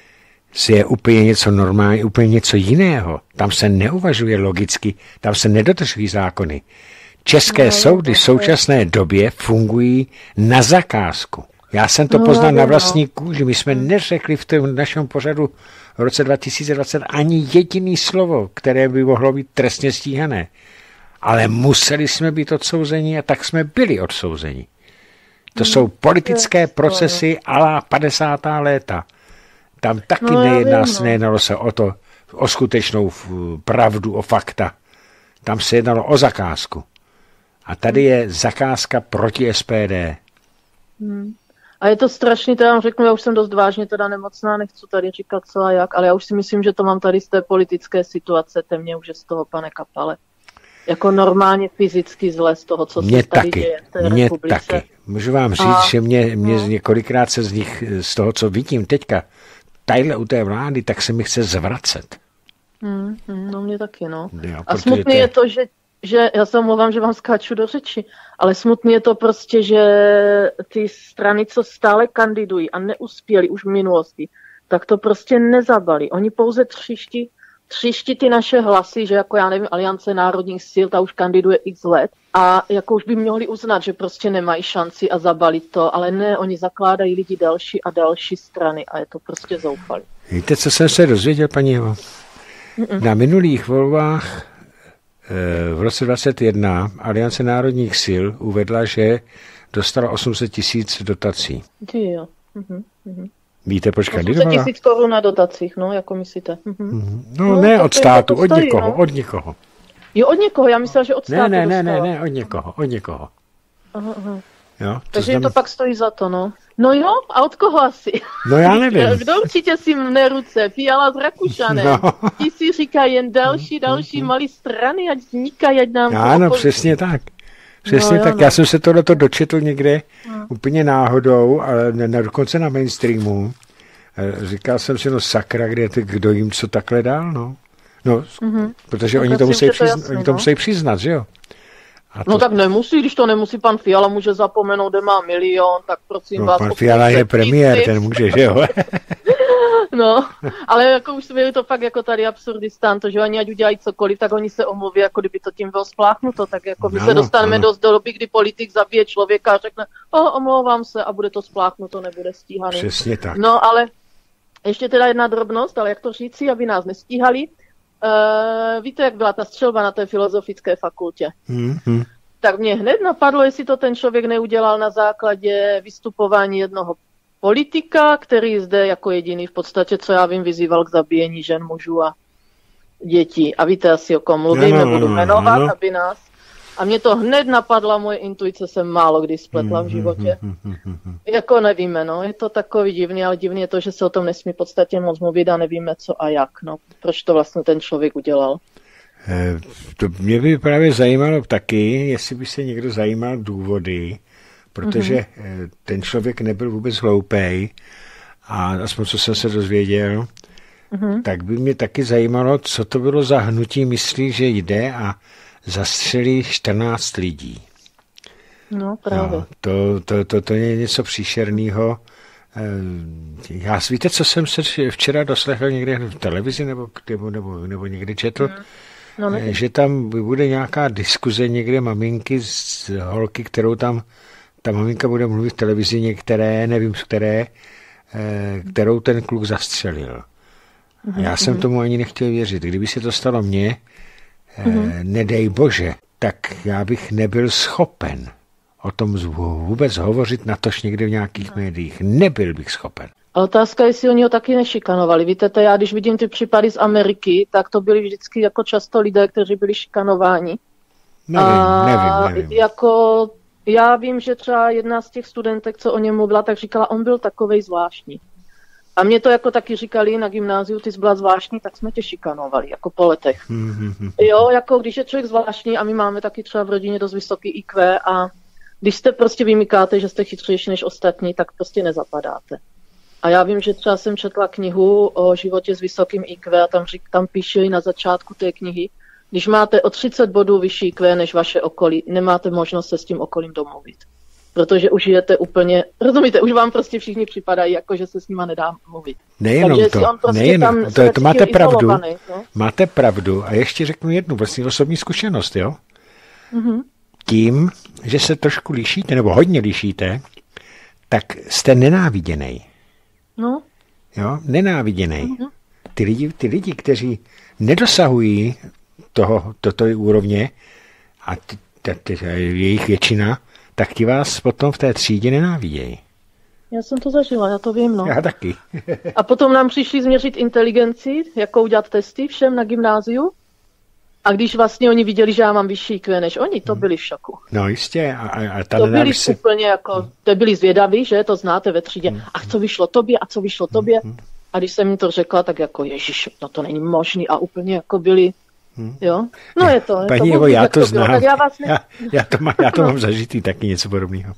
si je úplně něco normální, úplně něco jiného. Tam se neuvažuje logicky, tam se nedodržují zákony. České no, soudy v současné době fungují na zakázku. Já jsem to no, poznal no, na vlastní kůži. My jsme neřekli v tom našem pořadu v roce dva tisíce dvacet ani jediný slovo, které by mohlo být trestně stíhané. Ale museli jsme být odsouzeni a tak jsme byli odsouzeni. To jsou politické procesy a la padesátá léta. Tam taky no, nejedná, vím, no. nejednalo se o to, o skutečnou pravdu, o fakta. Tam se jednalo o zakázku. A tady je zakázka proti S P D. Hmm. A je to strašný, to já vám řeknu, já už jsem dost vážně teda nemocná, nechci tady říkat co a jak, ale já už si myslím, že to mám tady z té politické situace, temně už je z toho, pane Kapale. Jako normálně fyzicky zle z toho, co mě se tady taky, děje v té mě republice. Taky. Můžu vám říct, a, že mě, mě no. několikrát se z nich, z toho, co vidím teďka, tadyhle u té vlády, tak se mi chce zvracet. Hmm, no mě taky, no. Jo, a smutný to je to, že, že já se omlouvám, že vám skáču do řeči, ale smutný je to prostě, že ty strany, co stále kandidují a neuspěli už v minulosti, tak to prostě nezabali. Oni pouze třiští, třiští ty naše hlasy, že jako já nevím, Aliance národních sil, ta už kandiduje x let a jako už by měli uznat, že prostě nemají šanci a zabalit to, ale ne, oni zakládají lidi další a další strany a je to prostě zoufalé. Víte, co jsem se dozvěděl, paní Evo? Mm-mm. Na minulých volbách v roce dvacet jedna Aliance národních sil uvedla, že dostala osm set tisíc dotací. Jo. Mhm, mhm. Víte, proč kandidovala? osm set tisíc korun na dotacích, no, jako myslíte. Mhm. No, no, ne od státu, od stojí, někoho, no. od někoho. Jo, od někoho, já myslela, že od státu Ne, ne, dostala. ne, ne, od někoho, od někoho. Aha, aha. Jo, takže znam... jim to pak stojí za to, no. No jo, a od koho asi? No já nevím. Kdo určitě si mne ruce? Fiala s Rakušanem. No. Ti si říkají jen další, další malý strany, ať vznikají, ať nám... Ano, opol... přesně tak. Přesně no, tak. Jo, no. Já jsem se tohleto dočetl někde no. úplně náhodou, ale na, dokonce na mainstreamu. Říkal jsem si, no sakra, kde, kdo jim co takhle dál, no. No, mm-hmm. protože no, oni to musí přizna, jasný, oni to no. musí přiznat, že jo? A to... No tak nemusí, když to nemusí pan Fiala, může zapomenout, kde má milion, tak prosím no, vás... Pan Fiala je premiér, ten může, že jo? No, ale jako už je to fakt jako tady absurdistán, to, že oni ať udělají cokoliv, tak oni se omluví, jako kdyby to tím bylo spláchnuto, tak jako my no, se dostaneme no. dost do doby, kdy politik zabije člověka a řekne, o, omlouvám se a bude to spláchnuto, nebude stíhaný. Přesně tak. No, ale ještě teda jedna drobnost, ale jak to říci, aby nás nestíhali. Uh, víte, jak byla ta střelba na té filozofické fakultě? Mm-hmm. Tak mě hned napadlo, jestli to ten člověk neudělal na základě vystupování jednoho politika, který zde jako jediný v podstatě, co já vím, vyzýval k zabíjení žen, mužů a dětí. A víte asi, o kom mluvím, no, nebudu jmenovat, no, no. aby nás... A mě to hned napadla, moje intuice jsem málo kdy spletla v životě. Jako nevíme, no, je to takový divný, ale divný je to, že se o tom nesmí v podstatě moc mluvit a nevíme co a jak, no. Proč to vlastně ten člověk udělal? To mě by právě zajímalo taky, jestli by se někdo zajímal důvody, protože mm-hmm. ten člověk nebyl vůbec hloupej a aspoň co jsem se dozvěděl, mm-hmm. tak by mě taky zajímalo, co to bylo za hnutí myslí, že jde a zastřelí čtrnáct lidí. No, právě. No, to, to, to, to je něco příšerného. Já víte, co jsem se včera doslechl někde v televizi nebo, nebo, nebo, nebo někde četl? Mm. No, že tam bude nějaká diskuze někde maminky z holky, kterou tam, ta maminka bude mluvit v televizi některé, nevím z které, kterou ten kluk zastřelil. A já jsem tomu ani nechtěl věřit. Kdyby se to stalo mně, mm-hmm. nedej bože, tak já bych nebyl schopen o tom vůbec hovořit, natož někde v nějakých médiích. Nebyl bych schopen. A otázka je, jestli oni ho taky nešikanovali. Víte, to já, když vidím ty případy z Ameriky, tak to byli vždycky jako často lidé, kteří byli šikanováni. Nevím, a nevím, nevím. Jako, já vím, že třeba jedna z těch studentek, co o něm mluvila, tak říkala, on byl takovej zvláštní. A mě to jako taky říkali na gymnáziu, ty jsi byla zvláštní, tak jsme tě šikanovali, jako po letech. Mm-hmm. Jo, jako když je člověk zvláštní a my máme taky třeba v rodině dost vysoký í kvé a když jste prostě vymykáte, že jste chytřejší než ostatní, tak prostě nezapadáte. A já vím, že třeba jsem četla knihu o životě s vysokým í kvé a tam, řík, tam píšeli na začátku té knihy, když máte o třicet bodů vyšší í kvé než vaše okolí, nemáte možnost se s tím okolím domluvit. Protože už žijete úplně, rozumíte, už vám prostě všichni připadají, jako že se s nima nedá mluvit. Nejenom Takže to, prostě nejenom, to, to máte pravdu, no? máte pravdu a ještě řeknu jednu vlastně osobní zkušenost, jo? Mm-hmm. Tím, že se trošku lišíte, nebo hodně lišíte, tak jste nenáviděnej. No. Jo, nenáviděnej. Mm-hmm. Ty lidi, ty lidi, kteří nedosahují toho, toto úrovně a ty, ty, ty, ty, jejich většina, tak ti vás potom v té třídě nenávidějí. Já jsem to zažila, já to vím, no. Já taky. A potom nám přišli změřit inteligenci, jako udělat testy všem na gymnáziu. A když vlastně oni viděli, že já mám vyšší í kvé než oni, to byli v šoku. No jistě. A, a ta to byli si... úplně jako, to byli zvědaví, že to znáte ve třídě. A co vyšlo tobě, a co vyšlo tobě. A když jsem jim to řekla, tak jako ježiš, no to není možný. A úplně jako byli, jo. No je to. Paní je Evo, já to to znám. Bylo, já, vás ne... já, já to, má, já to mám zažitý taky něco podobného.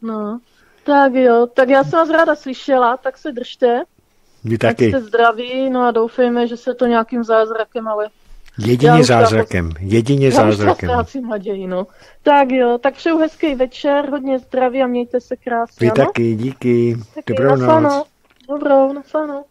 No, tak jo, tak já jsem vás ráda slyšela, tak se držte. Vy taky. Jste zdraví, no a doufejme, že se to nějakým zázrakem, ale... Jedině zázrakem, jedině zázrakem. Já už ztrácím naději, no. Tak jo, tak přeju hezký večer, hodně zdraví a mějte se krásně. Vy taky, díky. Taky, Dobrou noc. Dobrou, nasano.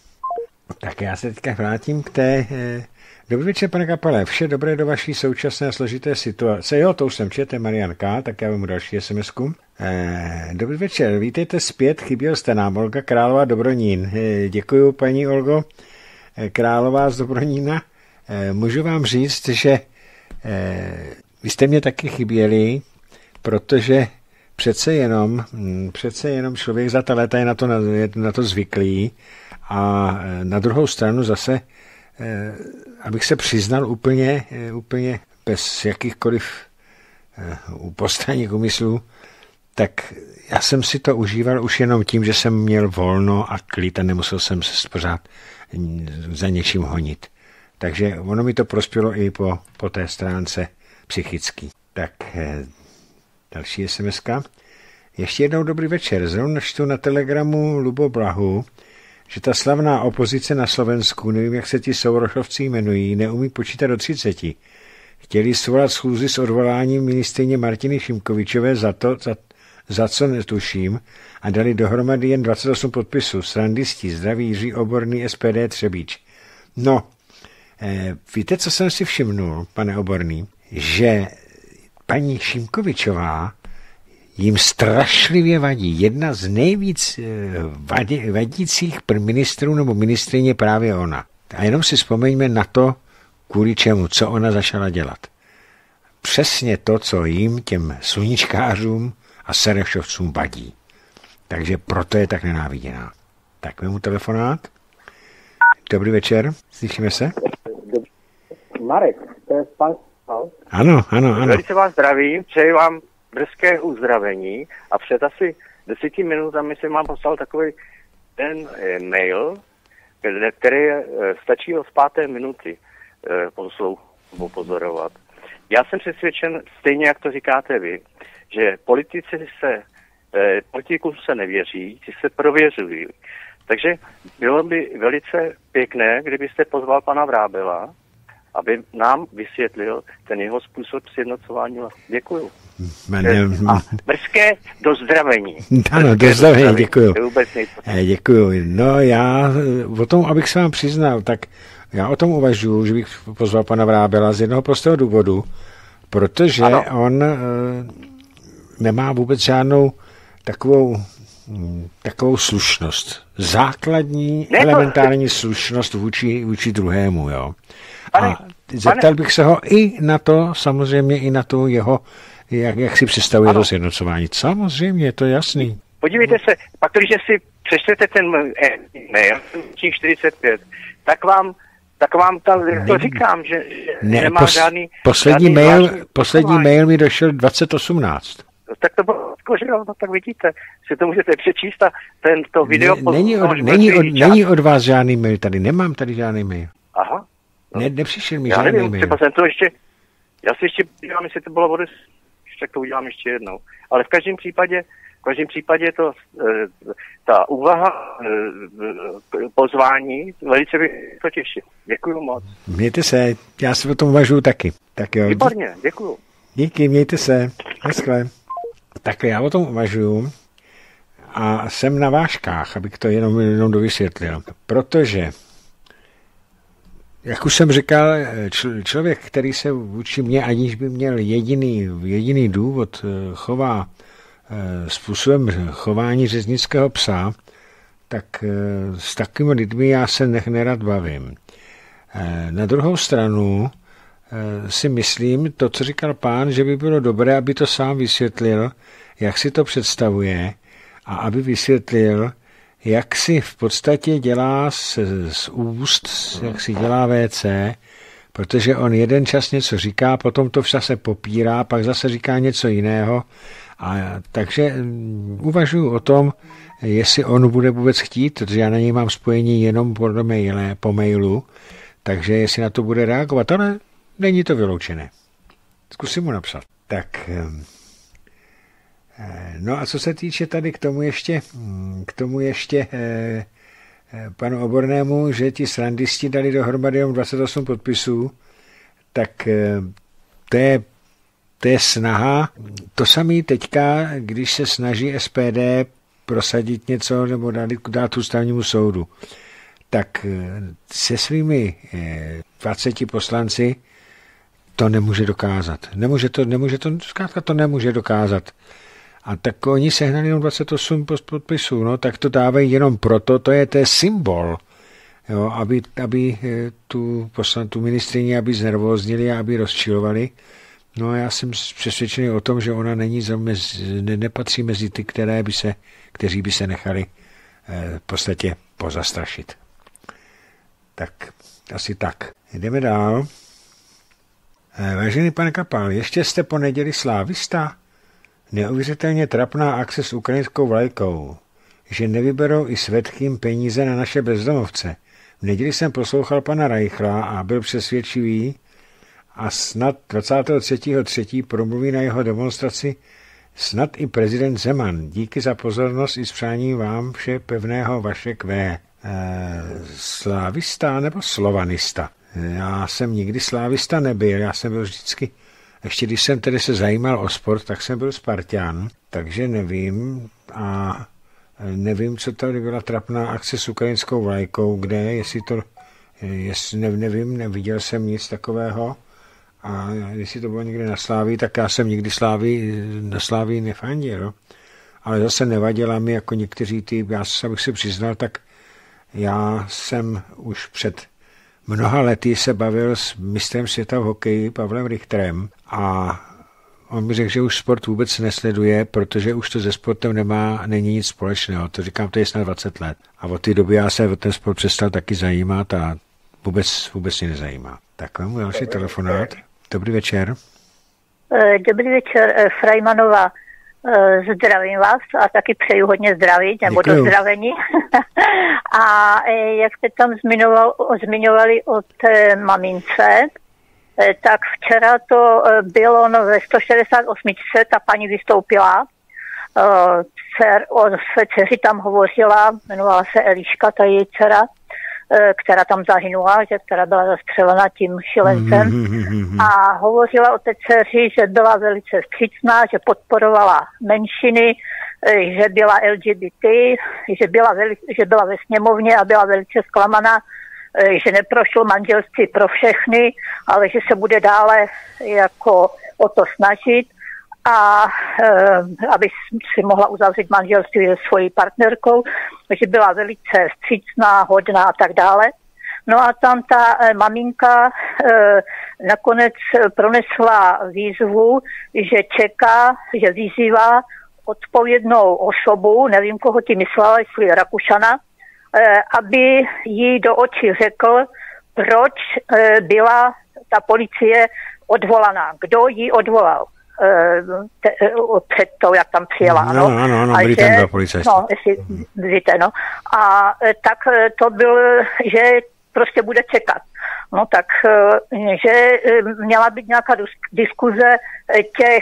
Tak já se teďka vrátím k té... Eh, dobrý večer, pane Kapale. Vše dobré do vaší současné složité situace. Jo, to už jsem četl, Marian K., tak já vám další es em esku. Eh, dobrý večer, vítejte zpět, chyběl jste nám, Olga Králová Dobronín. Eh, děkuju, paní Olgo eh, Králová z Dobronína. Eh, můžu vám říct, že eh, vy jste mě taky chyběli, protože přece jenom, hm, přece jenom člověk za ta léta je na to, na, je na to zvyklý a eh, na druhou stranu zase, eh, abych se přiznal úplně, eh, úplně bez jakýchkoliv eh, postranních úmyslů, tak já jsem si to užíval už jenom tím, že jsem měl volno a klid a nemusel jsem se pořád za něčím honit. Takže ono mi to prospělo i po, po té stránce psychický. Tak eh, další es em eska. Ještě jednou dobrý večer. Zrovna čtu na Telegramu Lubo Blahu, že ta slavná opozice na Slovensku, nevím, jak se ti sourošovci jmenují, neumí počítat do třiceti. Chtěli svolat schůzi s odvoláním ministryně Martiny Šimkovičové za to, za, za co netuším, a dali dohromady jen dvacet osm podpisů. Srandisti, zdraví Jiří Oborný, es pé dé Třebíč. No, eh, víte, co jsem si všimnul, pane Oborný? Že paní Šimkovičová jim strašlivě vadí. Jedna z nejvíc vadí, vadících ministrů nebo ministryně právě ona. A jenom si vzpomeňme na to, kvůli čemu, co ona začala dělat. Přesně to, co jim, těm sluníčkářům a serešovcům vadí. Takže proto je tak nenáviděná. Tak vemu telefonát. Dobrý večer, slyšíme se? Marek, to je pan... Ano, ano, ano. Velice vás zdravím, přeji vám brzké uzdravení a před asi deseti minutami jsem vám poslal takový ten e, mail, který stačí od páté minuty e, poslouchat nebo pozorovat. Já jsem přesvědčen, stejně jak to říkáte vy, že politici se, e, politikům se nevěří, ti se prověřují. Takže bylo by velice pěkné, kdybyste pozval pana Vrábela, aby nám vysvětlil ten jeho způsob sjednocování. Děkuju. A brzké dozdravení. Ano, dozdravení, děkuju. Děkuju. No já o tom, abych se vám přiznal, tak já o tom uvažuji, že bych pozval pana Vrábela z jednoho prostého důvodu, protože ano. on e, nemá vůbec žádnou takovou takovou slušnost. Základní, ne, elementární to... slušnost vůči, vůči druhému, jo. Pane, a zeptal pane... bych se ho i na to, samozřejmě i na to jeho, jak, jak si představuje ano. to sjednocování. Samozřejmě, to je jasný. Podívejte se, pak když si přečtete ten mail, čtyřicet pět, tak vám tak vám tam to říkám, že ne, nemá pos, žádný... Poslední, žádný mail, zvláštní poslední mail mi došel dvacet osmnáct. Tak to bylo no, tak vidíte, si to můžete přečíst a ten, to video... Ne, není, od, není, od, není od vás žádný mail tady, nemám tady žádný mail. Aha. No. Ne, nepřišel mi já žádný nevím, mail. Třeba jsem to ještě... Já si ještě podívám, jestli to bylo vody, tak to udělám ještě jednou. Ale v každém případě, v každém případě to, ta úvaha pozvání velice by to těšil. Děkuju moc. Mějte se, já si o tom uvažuji taky. Tak jo. Výborně, děkuju. Díky, mějte se. Naschle. Tak já o tom uvažuji a jsem na vážkách, abych to jenom, jenom dovysvětlil. Protože, jak už jsem říkal, čl- člověk, který se vůči mně, aniž by měl jediný, jediný důvod, chová způsobem chování řeznického psa, tak s takovými lidmi já se nech nerad bavím. Na druhou stranu si myslím, to, co říkal pán, že by bylo dobré, aby to sám vysvětlil, jak si to představuje a aby vysvětlil, jak si v podstatě dělá z, z úst, jak si dělá vé cé, protože on jeden čas něco říká, potom to v čase popírá, pak zase říká něco jiného. A takže uvažuji o tom, jestli on bude vůbec chtít, protože já na něj mám spojení jenom podle maile, po mailu, takže jestli na to bude reagovat, ale není to vyloučené. Zkusím mu napsat. Tak No a co se týče tady k tomu ještě, k tomu ještě eh, panu Obornému, že ti srandisti dali dohromady jenom dvacet osm podpisů, tak eh, to je, to je snaha. To samé teďka, když se snaží S P D prosadit něco nebo dát, dát ústavnímu soudu, tak se svými eh, dvaceti poslanci to nemůže dokázat. Nemůže to, nemůže to, zkrátka to nemůže dokázat. A tak oni sehnali jenom dvacet osm podpisů, no, tak to dávají jenom proto, to je to je symbol, jo, aby, aby tu, poslan, tu ministryni, aby znervóznili a aby rozčilovali. No a já jsem přesvědčený o tom, že ona není zamez, ne, nepatří mezi ty, které by se, kteří by se nechali eh, v podstatě pozastrašit. Tak, asi tak. Jdeme dál. Eh, vážený pane Kapal, ještě jste po neděli slávista? Neuvěřitelně trapná akce s ukrajinskou vlajkou, že nevyberou i svědkým peníze na naše bezdomovce. V neděli jsem poslouchal pana Reichla a byl přesvědčivý a snad dvacátého třetího třetího promluví na jeho demonstraci snad i prezident Zeman. Díky za pozornost i s přáním vám vše pevného Vašek V. E, slávista nebo slovanista? Já jsem nikdy slávista nebyl, já jsem byl vždycky, ještě když jsem tedy se zajímal o sport, tak jsem byl Spartan, takže nevím a nevím, co tady byla trapná akce s ukrajinskou vlajkou, kde, jestli to, jestli ne, nevím, neviděl jsem nic takového a jestli to bylo někde na Slávii, tak já jsem nikdy Slávii, na Slávii nefandil, no. Ale zase nevadila mi jako někteří ty, já bych se přiznal, tak já jsem už před mnoha lety se bavil s mistrem světa v hokeji Pavlem Richterem a on mi řekl, že už sport vůbec nesleduje, protože už to se sportem nemá, není nic společného. To říkám, to je snad dvacet let. A od té doby já se o ten sport přestal taky zajímat a vůbec, vůbec mě nezajímá. Tak mám další telefonát. Dobrý večer. Dobrý večer, Frajmanová. Zdravím vás a taky přeju hodně zdraví, nebo Děkuju. do zdravení. A jak jste tam zmiňoval, zmiňovali o té mamince, tak včera to bylo no, ve sto šedesát osm. Ta paní vystoupila, dcer, o své dceři tam hovořila, jmenovala se Eliška, ta její dcera, která tam zahynula, že která byla zastřelena tím šilencem. Mm-hmm. A hovořila o té dceři, že byla velice vstřícná, že podporovala menšiny, že byla L G B T, že byla, veli, že byla ve sněmovně a byla velice zklamaná, že neprošlo manželství pro všechny, ale že se bude dále jako o to snažit a e, aby si mohla uzavřít manželství se svojí partnerkou, že byla velice vstřícná, hodná a tak dále. No a tam ta e, maminka e, nakonec pronesla výzvu, že čeká, že vyzývá odpovědnou osobu, nevím, koho ti myslela, jestli Rakušana, e, aby jí do očí řekl, proč e, byla ta policie odvolaná, kdo ji odvolal. Te, před tou, jak tam přijela. Ano, ano, ano, ano byli tam dva policajti. No, jestli víte, no. A tak to byl, že prostě bude čekat. No tak, že měla být nějaká diskuze těch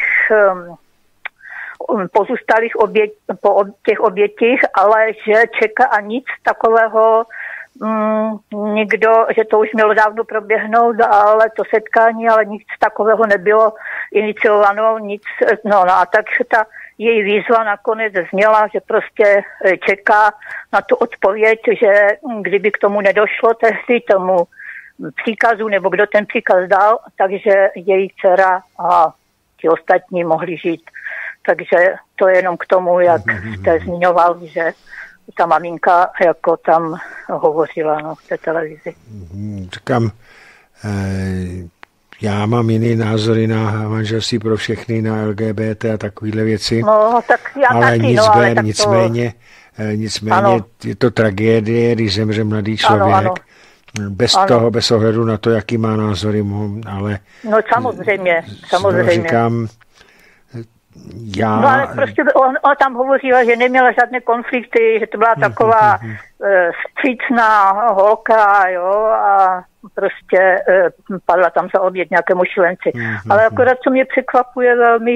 pozůstalých obět, po těch obětích, ale že čeká a nic takového Mm, nikdo, že to už mělo dávno proběhnout, ale to setkání, ale nic takového nebylo iniciováno, nic, no, no a tak ta její výzva nakonec zněla, že prostě čeká na tu odpověď, že kdyby k tomu nedošlo tehdy, tomu příkazu, nebo kdo ten příkaz dal, takže její dcera a ti ostatní mohli žít. Takže to je jenom k tomu, jak jste zmiňoval, že ta maminka jako tam hovořila, no, v té televizi. Říkám, eh, já mám jiný názory na manželství pro všechny, na L G B T a takovéhle věci. No, tak já ale taky, nicméně, no, ale tak nicméně, to... eh, nicméně ano. je to tragédie, když zemře mladý člověk. Ano, ano. Bez ano. toho, bez ohledu na to, jaký má názory, ale... No samozřejmě, samozřejmě. Říkám, já... No ale prostě on, on tam hovořila, že neměla žádné konflikty, že to byla taková uh, vstřícná holka, jo, a prostě uh, padla tam za oběť nějakému šilenci. Ale akorát, co mě překvapuje velmi,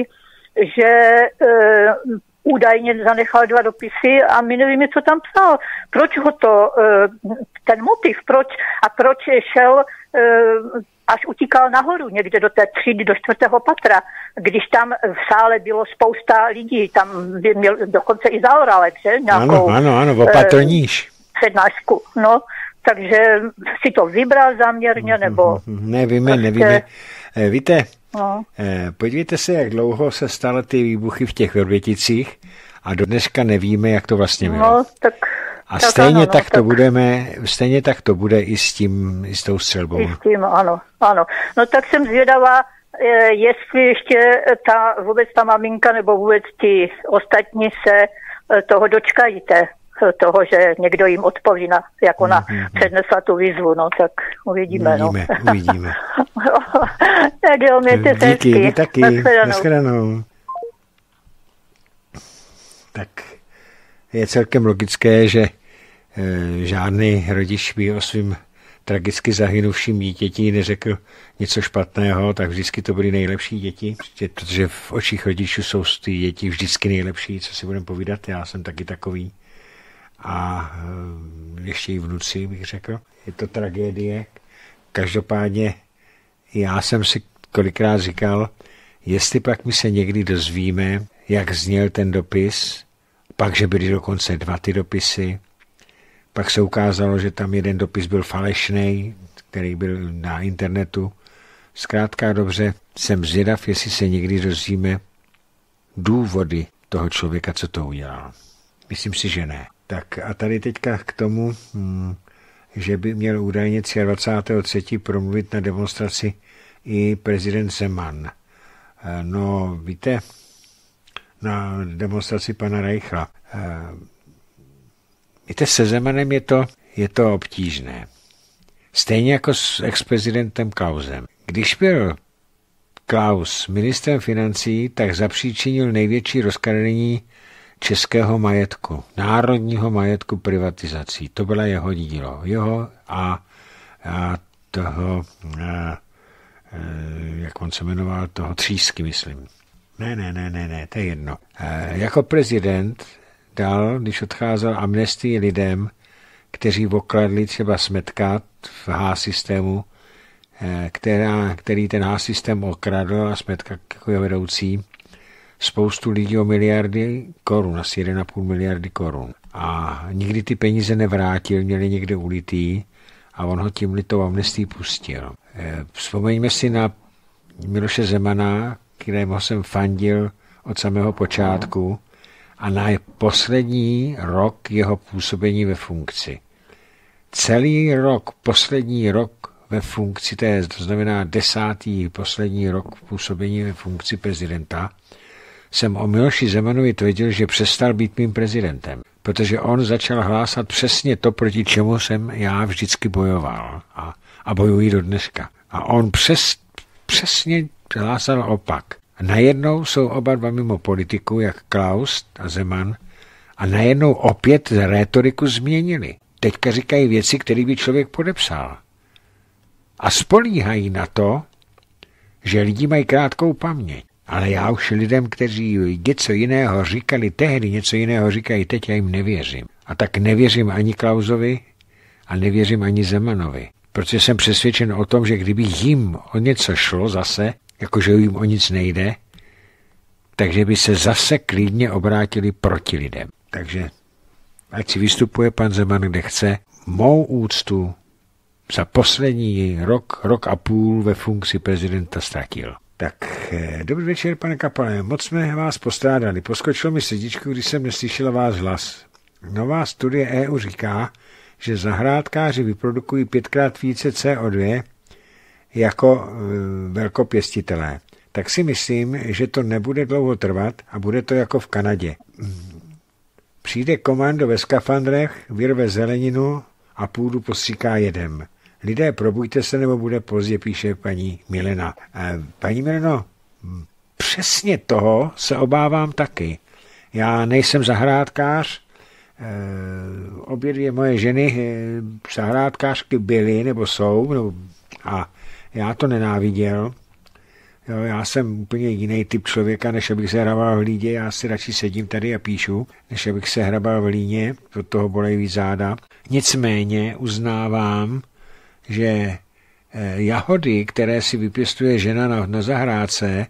že e, údajně zanechal dva dopisy a my nevíme, co tam psal. Proč ho to, e, ten motiv, proč a proč šel e, až utíkal nahoru, někde do té třídy, do čtvrtého patra, když tam v sále bylo spousta lidí, tam měl dokonce i Zaorálek, že? Nějakou, ano, ano, ano, opatr níž. Přednášku, no. Takže si to vybral záměrně, nebo... Nevíme, prostě... nevíme. Víte, no. Podívejte se, jak dlouho se staly ty výbuchy v těch Vrběticích a do dneška nevíme, jak to vlastně bylo. No, tak... A tak stejně ano, tak no, to tak... budeme, stejně tak to bude i s tím, i s tou střelbou. I s tím, ano, ano. No tak jsem zvědavá, jestli ještě ta, vůbec ta maminka nebo vůbec ti ostatní se toho dočkají, toho, že někdo jim odpoví, na, jak ona mm-hmm. přednesla tu výzvu, no tak uvidíme. Uvidíme, no. uvidíme. Tak jo, mějte se hezky. Díky, taky. Nashledanou. Nashledanou. Tak je celkem logické, že e, žádný rodič by o svým tragicky zahynuvším dítěti neřekl něco špatného, tak vždycky to byly nejlepší děti, protože v očích rodičů jsou ty děti vždycky nejlepší, co si budeme povídat, já jsem taky takový. A e, ještě i vnuci, bych řekl. Je to tragédie. Každopádně já jsem si kolikrát říkal, jestli pak my se někdy dozvíme, jak zněl ten dopis, pak, že byly dokonce dva ty dopisy, pak se ukázalo, že tam jeden dopis byl falešný, který byl na internetu. Zkrátka dobře, jsem zvědav, jestli se někdy dozvíme důvody toho člověka, co to udělal. Myslím si, že ne. Tak a tady teďka k tomu, hm, že by měl údajně dvacátého třetího promluvit na demonstraci i prezident Zeman. No, víte, na demonstraci pana Reichla. Víte, se Zemanem je to, je to obtížné. Stejně jako s ex-prezidentem Klausem. Když byl Klaus ministrem financí, tak zapříčinil největší rozkradení českého majetku, národního majetku privatizací. To byla jeho dílo. Jeho a, a toho, a, jak on se jmenoval, toho Třísky, myslím. Ne, ne, ne, ne, ne, to je jedno. E, jako prezident dal, když odcházel, amnestii lidem, kteří okradli třeba Smetka v H-systému, e, která, který ten H-systém okradl a Smetka jako je vedoucí, spoustu lidí o miliardy korun, asi jeden a půl miliardy korun. A nikdy ty peníze nevrátil, měli někde ulitý a on ho tímhle tou amnestii pustil. E, vzpomeňme si na Miloše Zemana, kterému jsem fandil od samého počátku a na poslední rok jeho působení ve funkci. Celý rok, poslední rok ve funkci, to, je, to znamená desátý poslední rok působení ve funkci prezidenta, jsem o Miloši Zemanovi tvrdil, že přestal být mým prezidentem, protože on začal hlásat přesně to, proti čemu jsem já vždycky bojoval a, a bojuji do dneška. A on přes, přesně hlásal opak. A najednou jsou oba dva mimo politiku, jak Klaus a Zeman, a najednou opět rétoriku změnili. Teďka říkají věci, které by člověk podepsal. A spolíhají na to, že lidi mají krátkou paměť. Ale já už lidem, kteří něco jiného říkali tehdy, něco jiného říkají teď, já jim nevěřím. A tak nevěřím ani Klausovi a nevěřím ani Zemanovi. Protože jsem přesvědčen o tom, že kdyby jim o něco šlo zase, jakože jim o nic nejde, takže by se zase klidně obrátili proti lidem. Takže ať si vystupuje pan Zeman, kde chce, mou úctu za poslední rok, rok a půl ve funkci prezidenta ztratil. Tak, dobrý večer, pane Kapale, moc jsme vás postrádali. Poskočilo mi srdíčko, když jsem neslyšel váš hlas. Nová studie E U říká, že zahrádkáři vyprodukují pětkrát více C O dva jako e, velkopěstitelé. Tak si myslím, že to nebude dlouho trvat a bude to jako v Kanadě. Přijde komando ve skafandrech, vyrve zeleninu a půdu postříká jedem. Lidé, probujte se, nebo bude pozdě, píše paní Milena. Paní Mileno, přesně toho se obávám taky. Já nejsem zahrádkář, obě dvě moje ženy zahrádkářky byly, nebo jsou, nebo, a já to nenáviděl. Jo, já jsem úplně jiný typ člověka, než abych se hrabal v hlídě. Já si radši sedím tady a píšu, než abych se hrabal v líně, od toho bolej víc záda. Nicméně uznávám, že jahody, které si vypěstuje žena na, na zahrádce,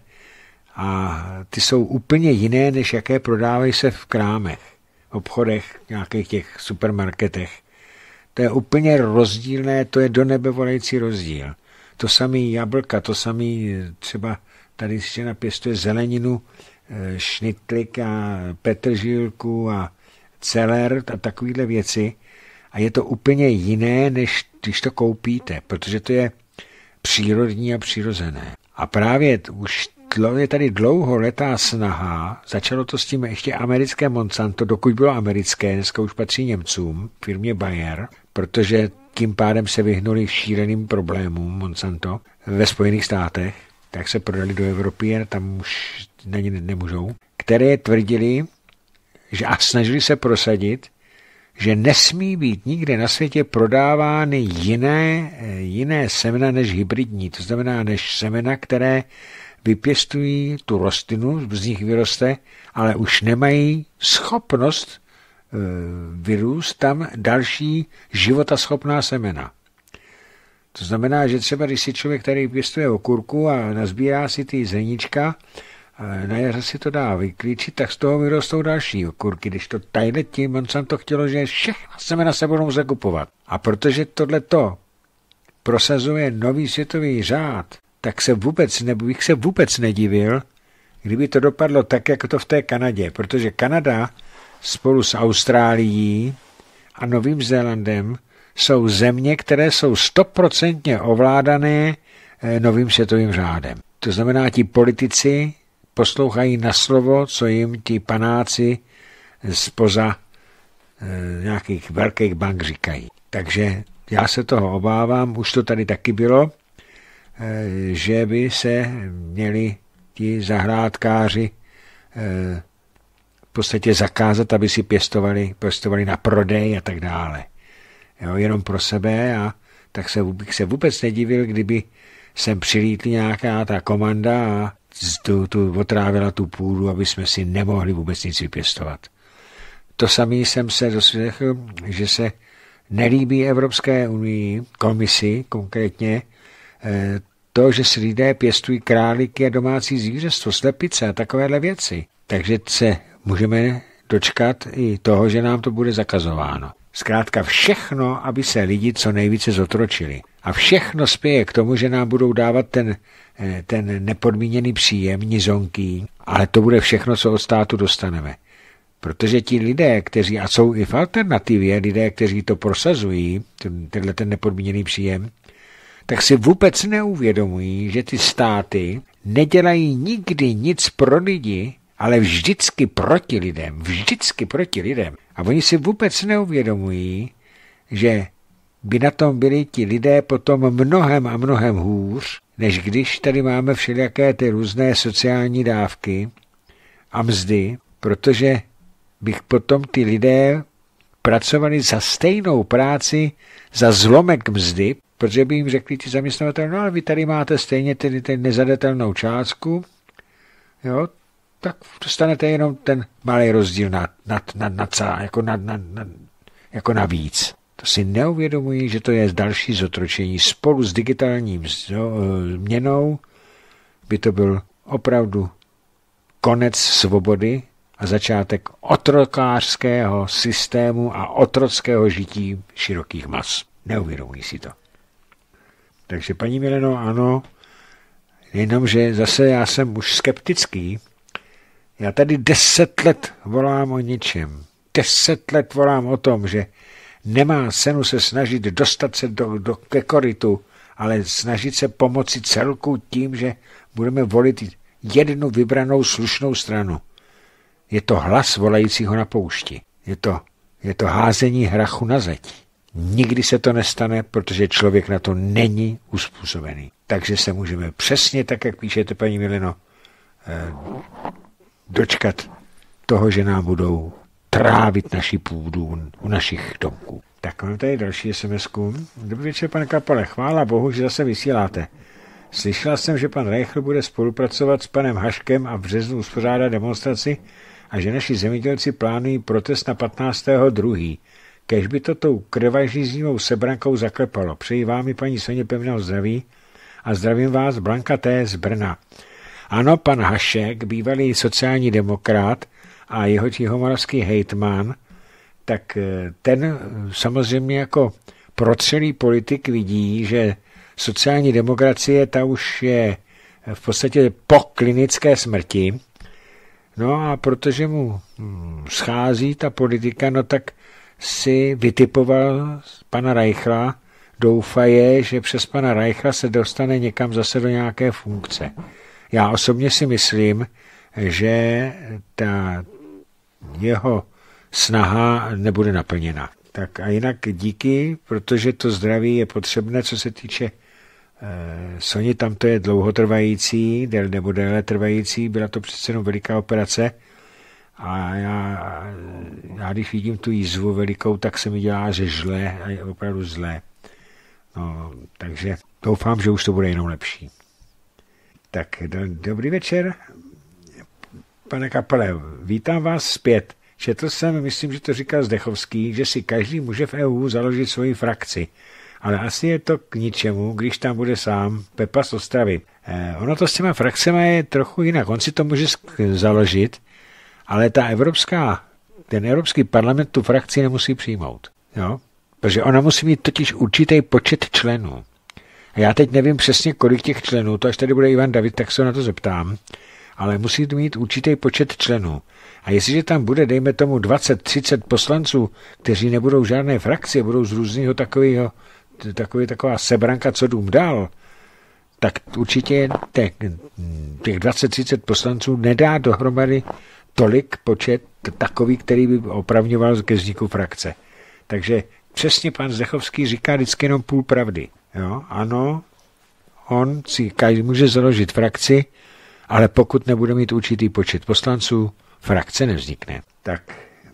a ty jsou úplně jiné, než jaké prodávají se v krámech, v obchodech, v nějakých těch supermarketech. To je úplně rozdílné, to je do nebe volající rozdíl. To samý jablka, to samý třeba tady žena pěstuje zeleninu, šnitlik a petržilku a celer a takovéhle věci. A je to úplně jiné, než když to koupíte, protože to je přírodní a přirozené. A právě už je tady dlouho letá snaha, začalo to s tím ještě americké Monsanto, dokud bylo americké, dneska už patří Němcům, firmě Bayer, protože tím pádem se vyhnuli šíleným problémům Monsanto ve Spojených státech, tak se prodali do Evropy a tam už na ně nemůžou, které tvrdili, že a snažili se prosadit, že nesmí být nikde na světě prodávány jiné, jiné semena než hybridní, to znamená než semena, které vypěstují tu rostlinu, z nich vyroste, ale už nemají schopnost e, vyrůst tam další životaschopná semena. To znamená, že třeba když si člověk tady pěstuje okurku a nazbírá si ty zrníčka, na jaře si to dá vyklíčit, tak z toho vyrostou další okurky. Když to tajhle tím Monsanto chtělo, že všechna semena se budou zakupovat. A protože tohleto prosazuje nový světový řád, tak se vůbec, nebo bych se vůbec nedivil, kdyby to dopadlo tak, jako to v té Kanadě. Protože Kanada spolu s Austrálií a Novým Zélandem jsou země, které jsou stoprocentně ovládané novým světovým řádem. To znamená, ti politici poslouchají na slovo, co jim ti panáci spoza e, nějakých velkých bank říkají. Takže já se toho obávám, už to tady taky bylo, e, že by se měli ti zahrádkáři e, v podstatě zakázat, aby si pěstovali, pěstovali na prodej a tak dále. Jo, jenom pro sebe a tak se, bych se vůbec nedivil, kdyby sem přilítli nějaká ta komanda a tu, tu otrávila tu půdu, aby jsme si nemohli vůbec nic vypěstovat. To samé jsem se doslechl, že se nelíbí Evropské unii, komisi konkrétně, to, že si lidé pěstují králíky a domácí zvířestvo, slepice a takovéhle věci. Takže se můžeme dočkat i toho, že nám to bude zakazováno. Zkrátka všechno, aby se lidi co nejvíce zotročili. A všechno spěje k tomu, že nám budou dávat ten, ten nepodmíněný příjem, nizonký, ale to bude všechno, co od státu dostaneme. Protože ti lidé, kteří, a jsou i v alternativě, lidé, kteří to prosazují, ten, tenhle ten nepodmíněný příjem, tak si vůbec neuvědomují, že ty státy nedělají nikdy nic pro lidi, ale vždycky proti lidem, vždycky proti lidem. A oni si vůbec neuvědomují, že by na tom byli ti lidé potom mnohem a mnohem hůř, než když tady máme všelijaké ty různé sociální dávky a mzdy, protože bych potom ty lidé pracovali za stejnou práci, za zlomek mzdy, protože by jim řekli ti zaměstnavatelé, no ale vy tady máte stejně tedy ten nezadatelnou částku, jo, tak dostanete jenom ten malý rozdíl na, na, na, na celá, jako, na, na, na, jako navíc. To si neuvědomují, že to je další zotročení. Spolu s digitálním měnou by to byl opravdu konec svobody a začátek otrokářského systému a otrockého žití širokých mas. Neuvědomují si to. Takže paní Mileno, ano, jenomže zase já jsem už skeptický. Já tady deset let volám o ničem. Deset let volám o tom, že nemá cenu se snažit dostat se do, do, ke korytu, ale snažit se pomoci celku tím, že budeme volit jednu vybranou slušnou stranu. Je to hlas volajícího na poušti. Je to, je to házení hrachu na zeď. Nikdy se to nestane, protože člověk na to není uspůsobený. Takže se můžeme přesně tak, jak píšete, paní Mileno, eh, dočkat toho, že nám budou trávit naši půdu u našich domků. Tak mám tady další es em esku. Dobrý večer, pane Kapale. Chvála Bohu, že zase vysíláte. Slyšela jsem, že pan Reichl bude spolupracovat s panem Haškem a v březnu uspořádá demonstraci a že naši zemědělci plánují protest na patnáctého druhého Kéž by to tou krvažíznivou sebrankou zaklepalo. Přeji vám i paní Soně pevného zdraví a zdravím vás Blanka T. z Brna. Ano, pan Hašek, bývalý sociální demokrat a jeho jihomoravský hejtman, tak ten samozřejmě jako protřelý politik vidí, že sociální demokracie ta už je v podstatě po klinické smrti. No a protože mu schází ta politika, no tak si vytipoval pana Reichla, doufaje, že přes pana Reichla se dostane někam zase do nějaké funkce. Já osobně si myslím, že ta jeho snaha nebude naplněna. Tak a jinak díky, protože to zdraví je potřebné, co se týče eh, Soni, tam to je dlouhotrvající, del, nebo déle trvající, byla to přece jenom veliká operace a já, já když vidím tu jízvu velikou, tak se mi dělá, že žle a je opravdu zlé. No, takže doufám, že už to bude jenom lepší. Tak do, dobrý večer, pane Kapele, vítám vás zpět. Četl jsem, myslím, že to říkal Zdechovský, že si každý může v E U založit svoji frakci. Ale asi je to k ničemu, když tam bude sám Pepa z Ostravy. Eh, ono to s těma frakcemi je trochu jinak. On si to může založit, ale ta evropská, ten Evropský parlament tu frakci nemusí přijmout. Jo? Protože ona musí mít totiž určitý počet členů. A já teď nevím přesně, kolik těch členů, to až tady bude Ivan David, tak se na to zeptám, ale musí to mít určitý počet členů. A jestliže tam bude, dejme tomu, dvacet třicet poslanců, kteří nebudou žádné frakce, budou z různého takového, takový, taková sebranka, co dům dál, tak určitě těch, těch dvacet třicet poslanců nedá dohromady tolik počet takový, který by opravňoval ke vzniku frakce. Takže přesně pan Zdechovský říká vždycky jenom půl pravdy. Jo? Ano, on si každý může založit frakci, ale pokud nebude mít určitý počet poslanců, frakce nevznikne. Tak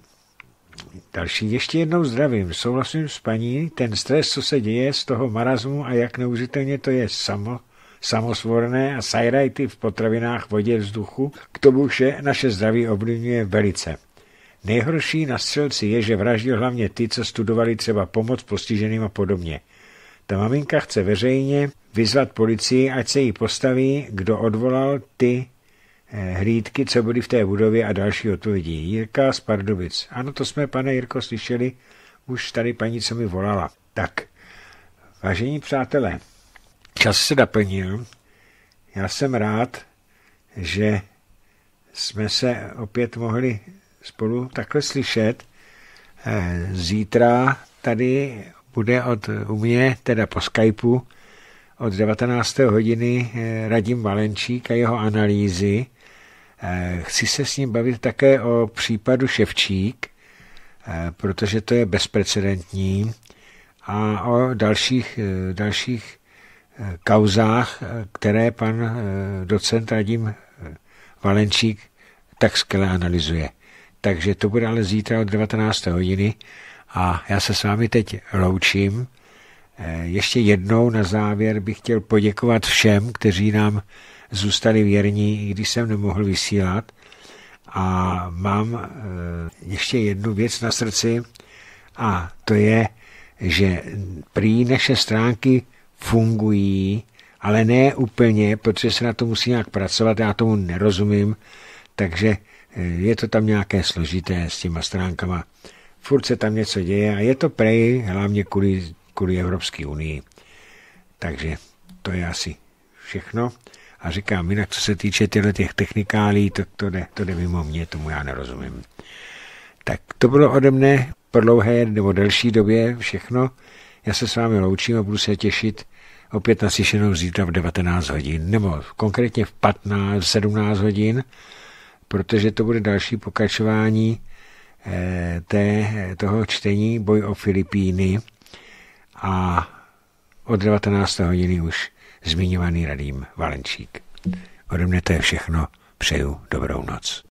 další ještě jednou zdravím. Souhlasím s paní, ten stres, co se děje z toho marazmu a jak neuvěřitelně to je samo, samosvorné a sajrajty v potravinách, vodě, vzduchu, k tomu vše naše zdraví ovlivňuje velice. Nejhorší na střelci je, že vraždil hlavně ty, co studovali třeba pomoc postiženým a podobně. Ta maminka chce veřejně vyzvat policii, ať se jí postaví, kdo odvolal ty hlídky, co byly v té budově a další odpovědi. Jirka z Pardubic. Ano, to jsme, pane Jirko, slyšeli už tady paní, co mi volala. Tak, vážení přátelé, čas se naplnil. Já jsem rád, že jsme se opět mohli spolu takhle slyšet. Zítra tady bude od u mě, teda po Skypeu, od devatenácté hodiny Radim Valenčík a jeho analýzy. Chci se s ním bavit také o případu Ševčík, protože to je bezprecedentní, a o dalších, dalších kauzách, které pan docent Radim Valenčík tak skvěle analyzuje. Takže to bude ale zítra od devatenácté hodiny a já se s vámi teď loučím. Ještě jednou na závěr bych chtěl poděkovat všem, kteří nám zůstali věrní, i když jsem nemohl vysílat. A mám ještě jednu věc na srdci a to je, že prý naše stránky fungují, ale ne úplně, protože se na to musí nějak pracovat, já tomu nerozumím, takže je to tam nějaké složité s těma stránkama. Furt se tam něco děje a je to prej hlavně kvůli, kvůli Evropské unii. Takže to je asi všechno. A říkám, jinak co se týče těchto těch technikálí, to, to, jde, to jde mimo mě, tomu já nerozumím. Tak to bylo ode mne po dlouhé nebo delší době všechno. Já se s vámi loučím a budu se těšit opět na slyšenou zítra v devatenáct hodin, nebo konkrétně v patnáct, sedmnáct hodin, protože to bude další pokračování eh, té, toho čtení Boj o Filipíny a od devatenácté hodiny už zmiňovaný Radim Valenčík. Ode mne to je všechno. Přeju dobrou noc.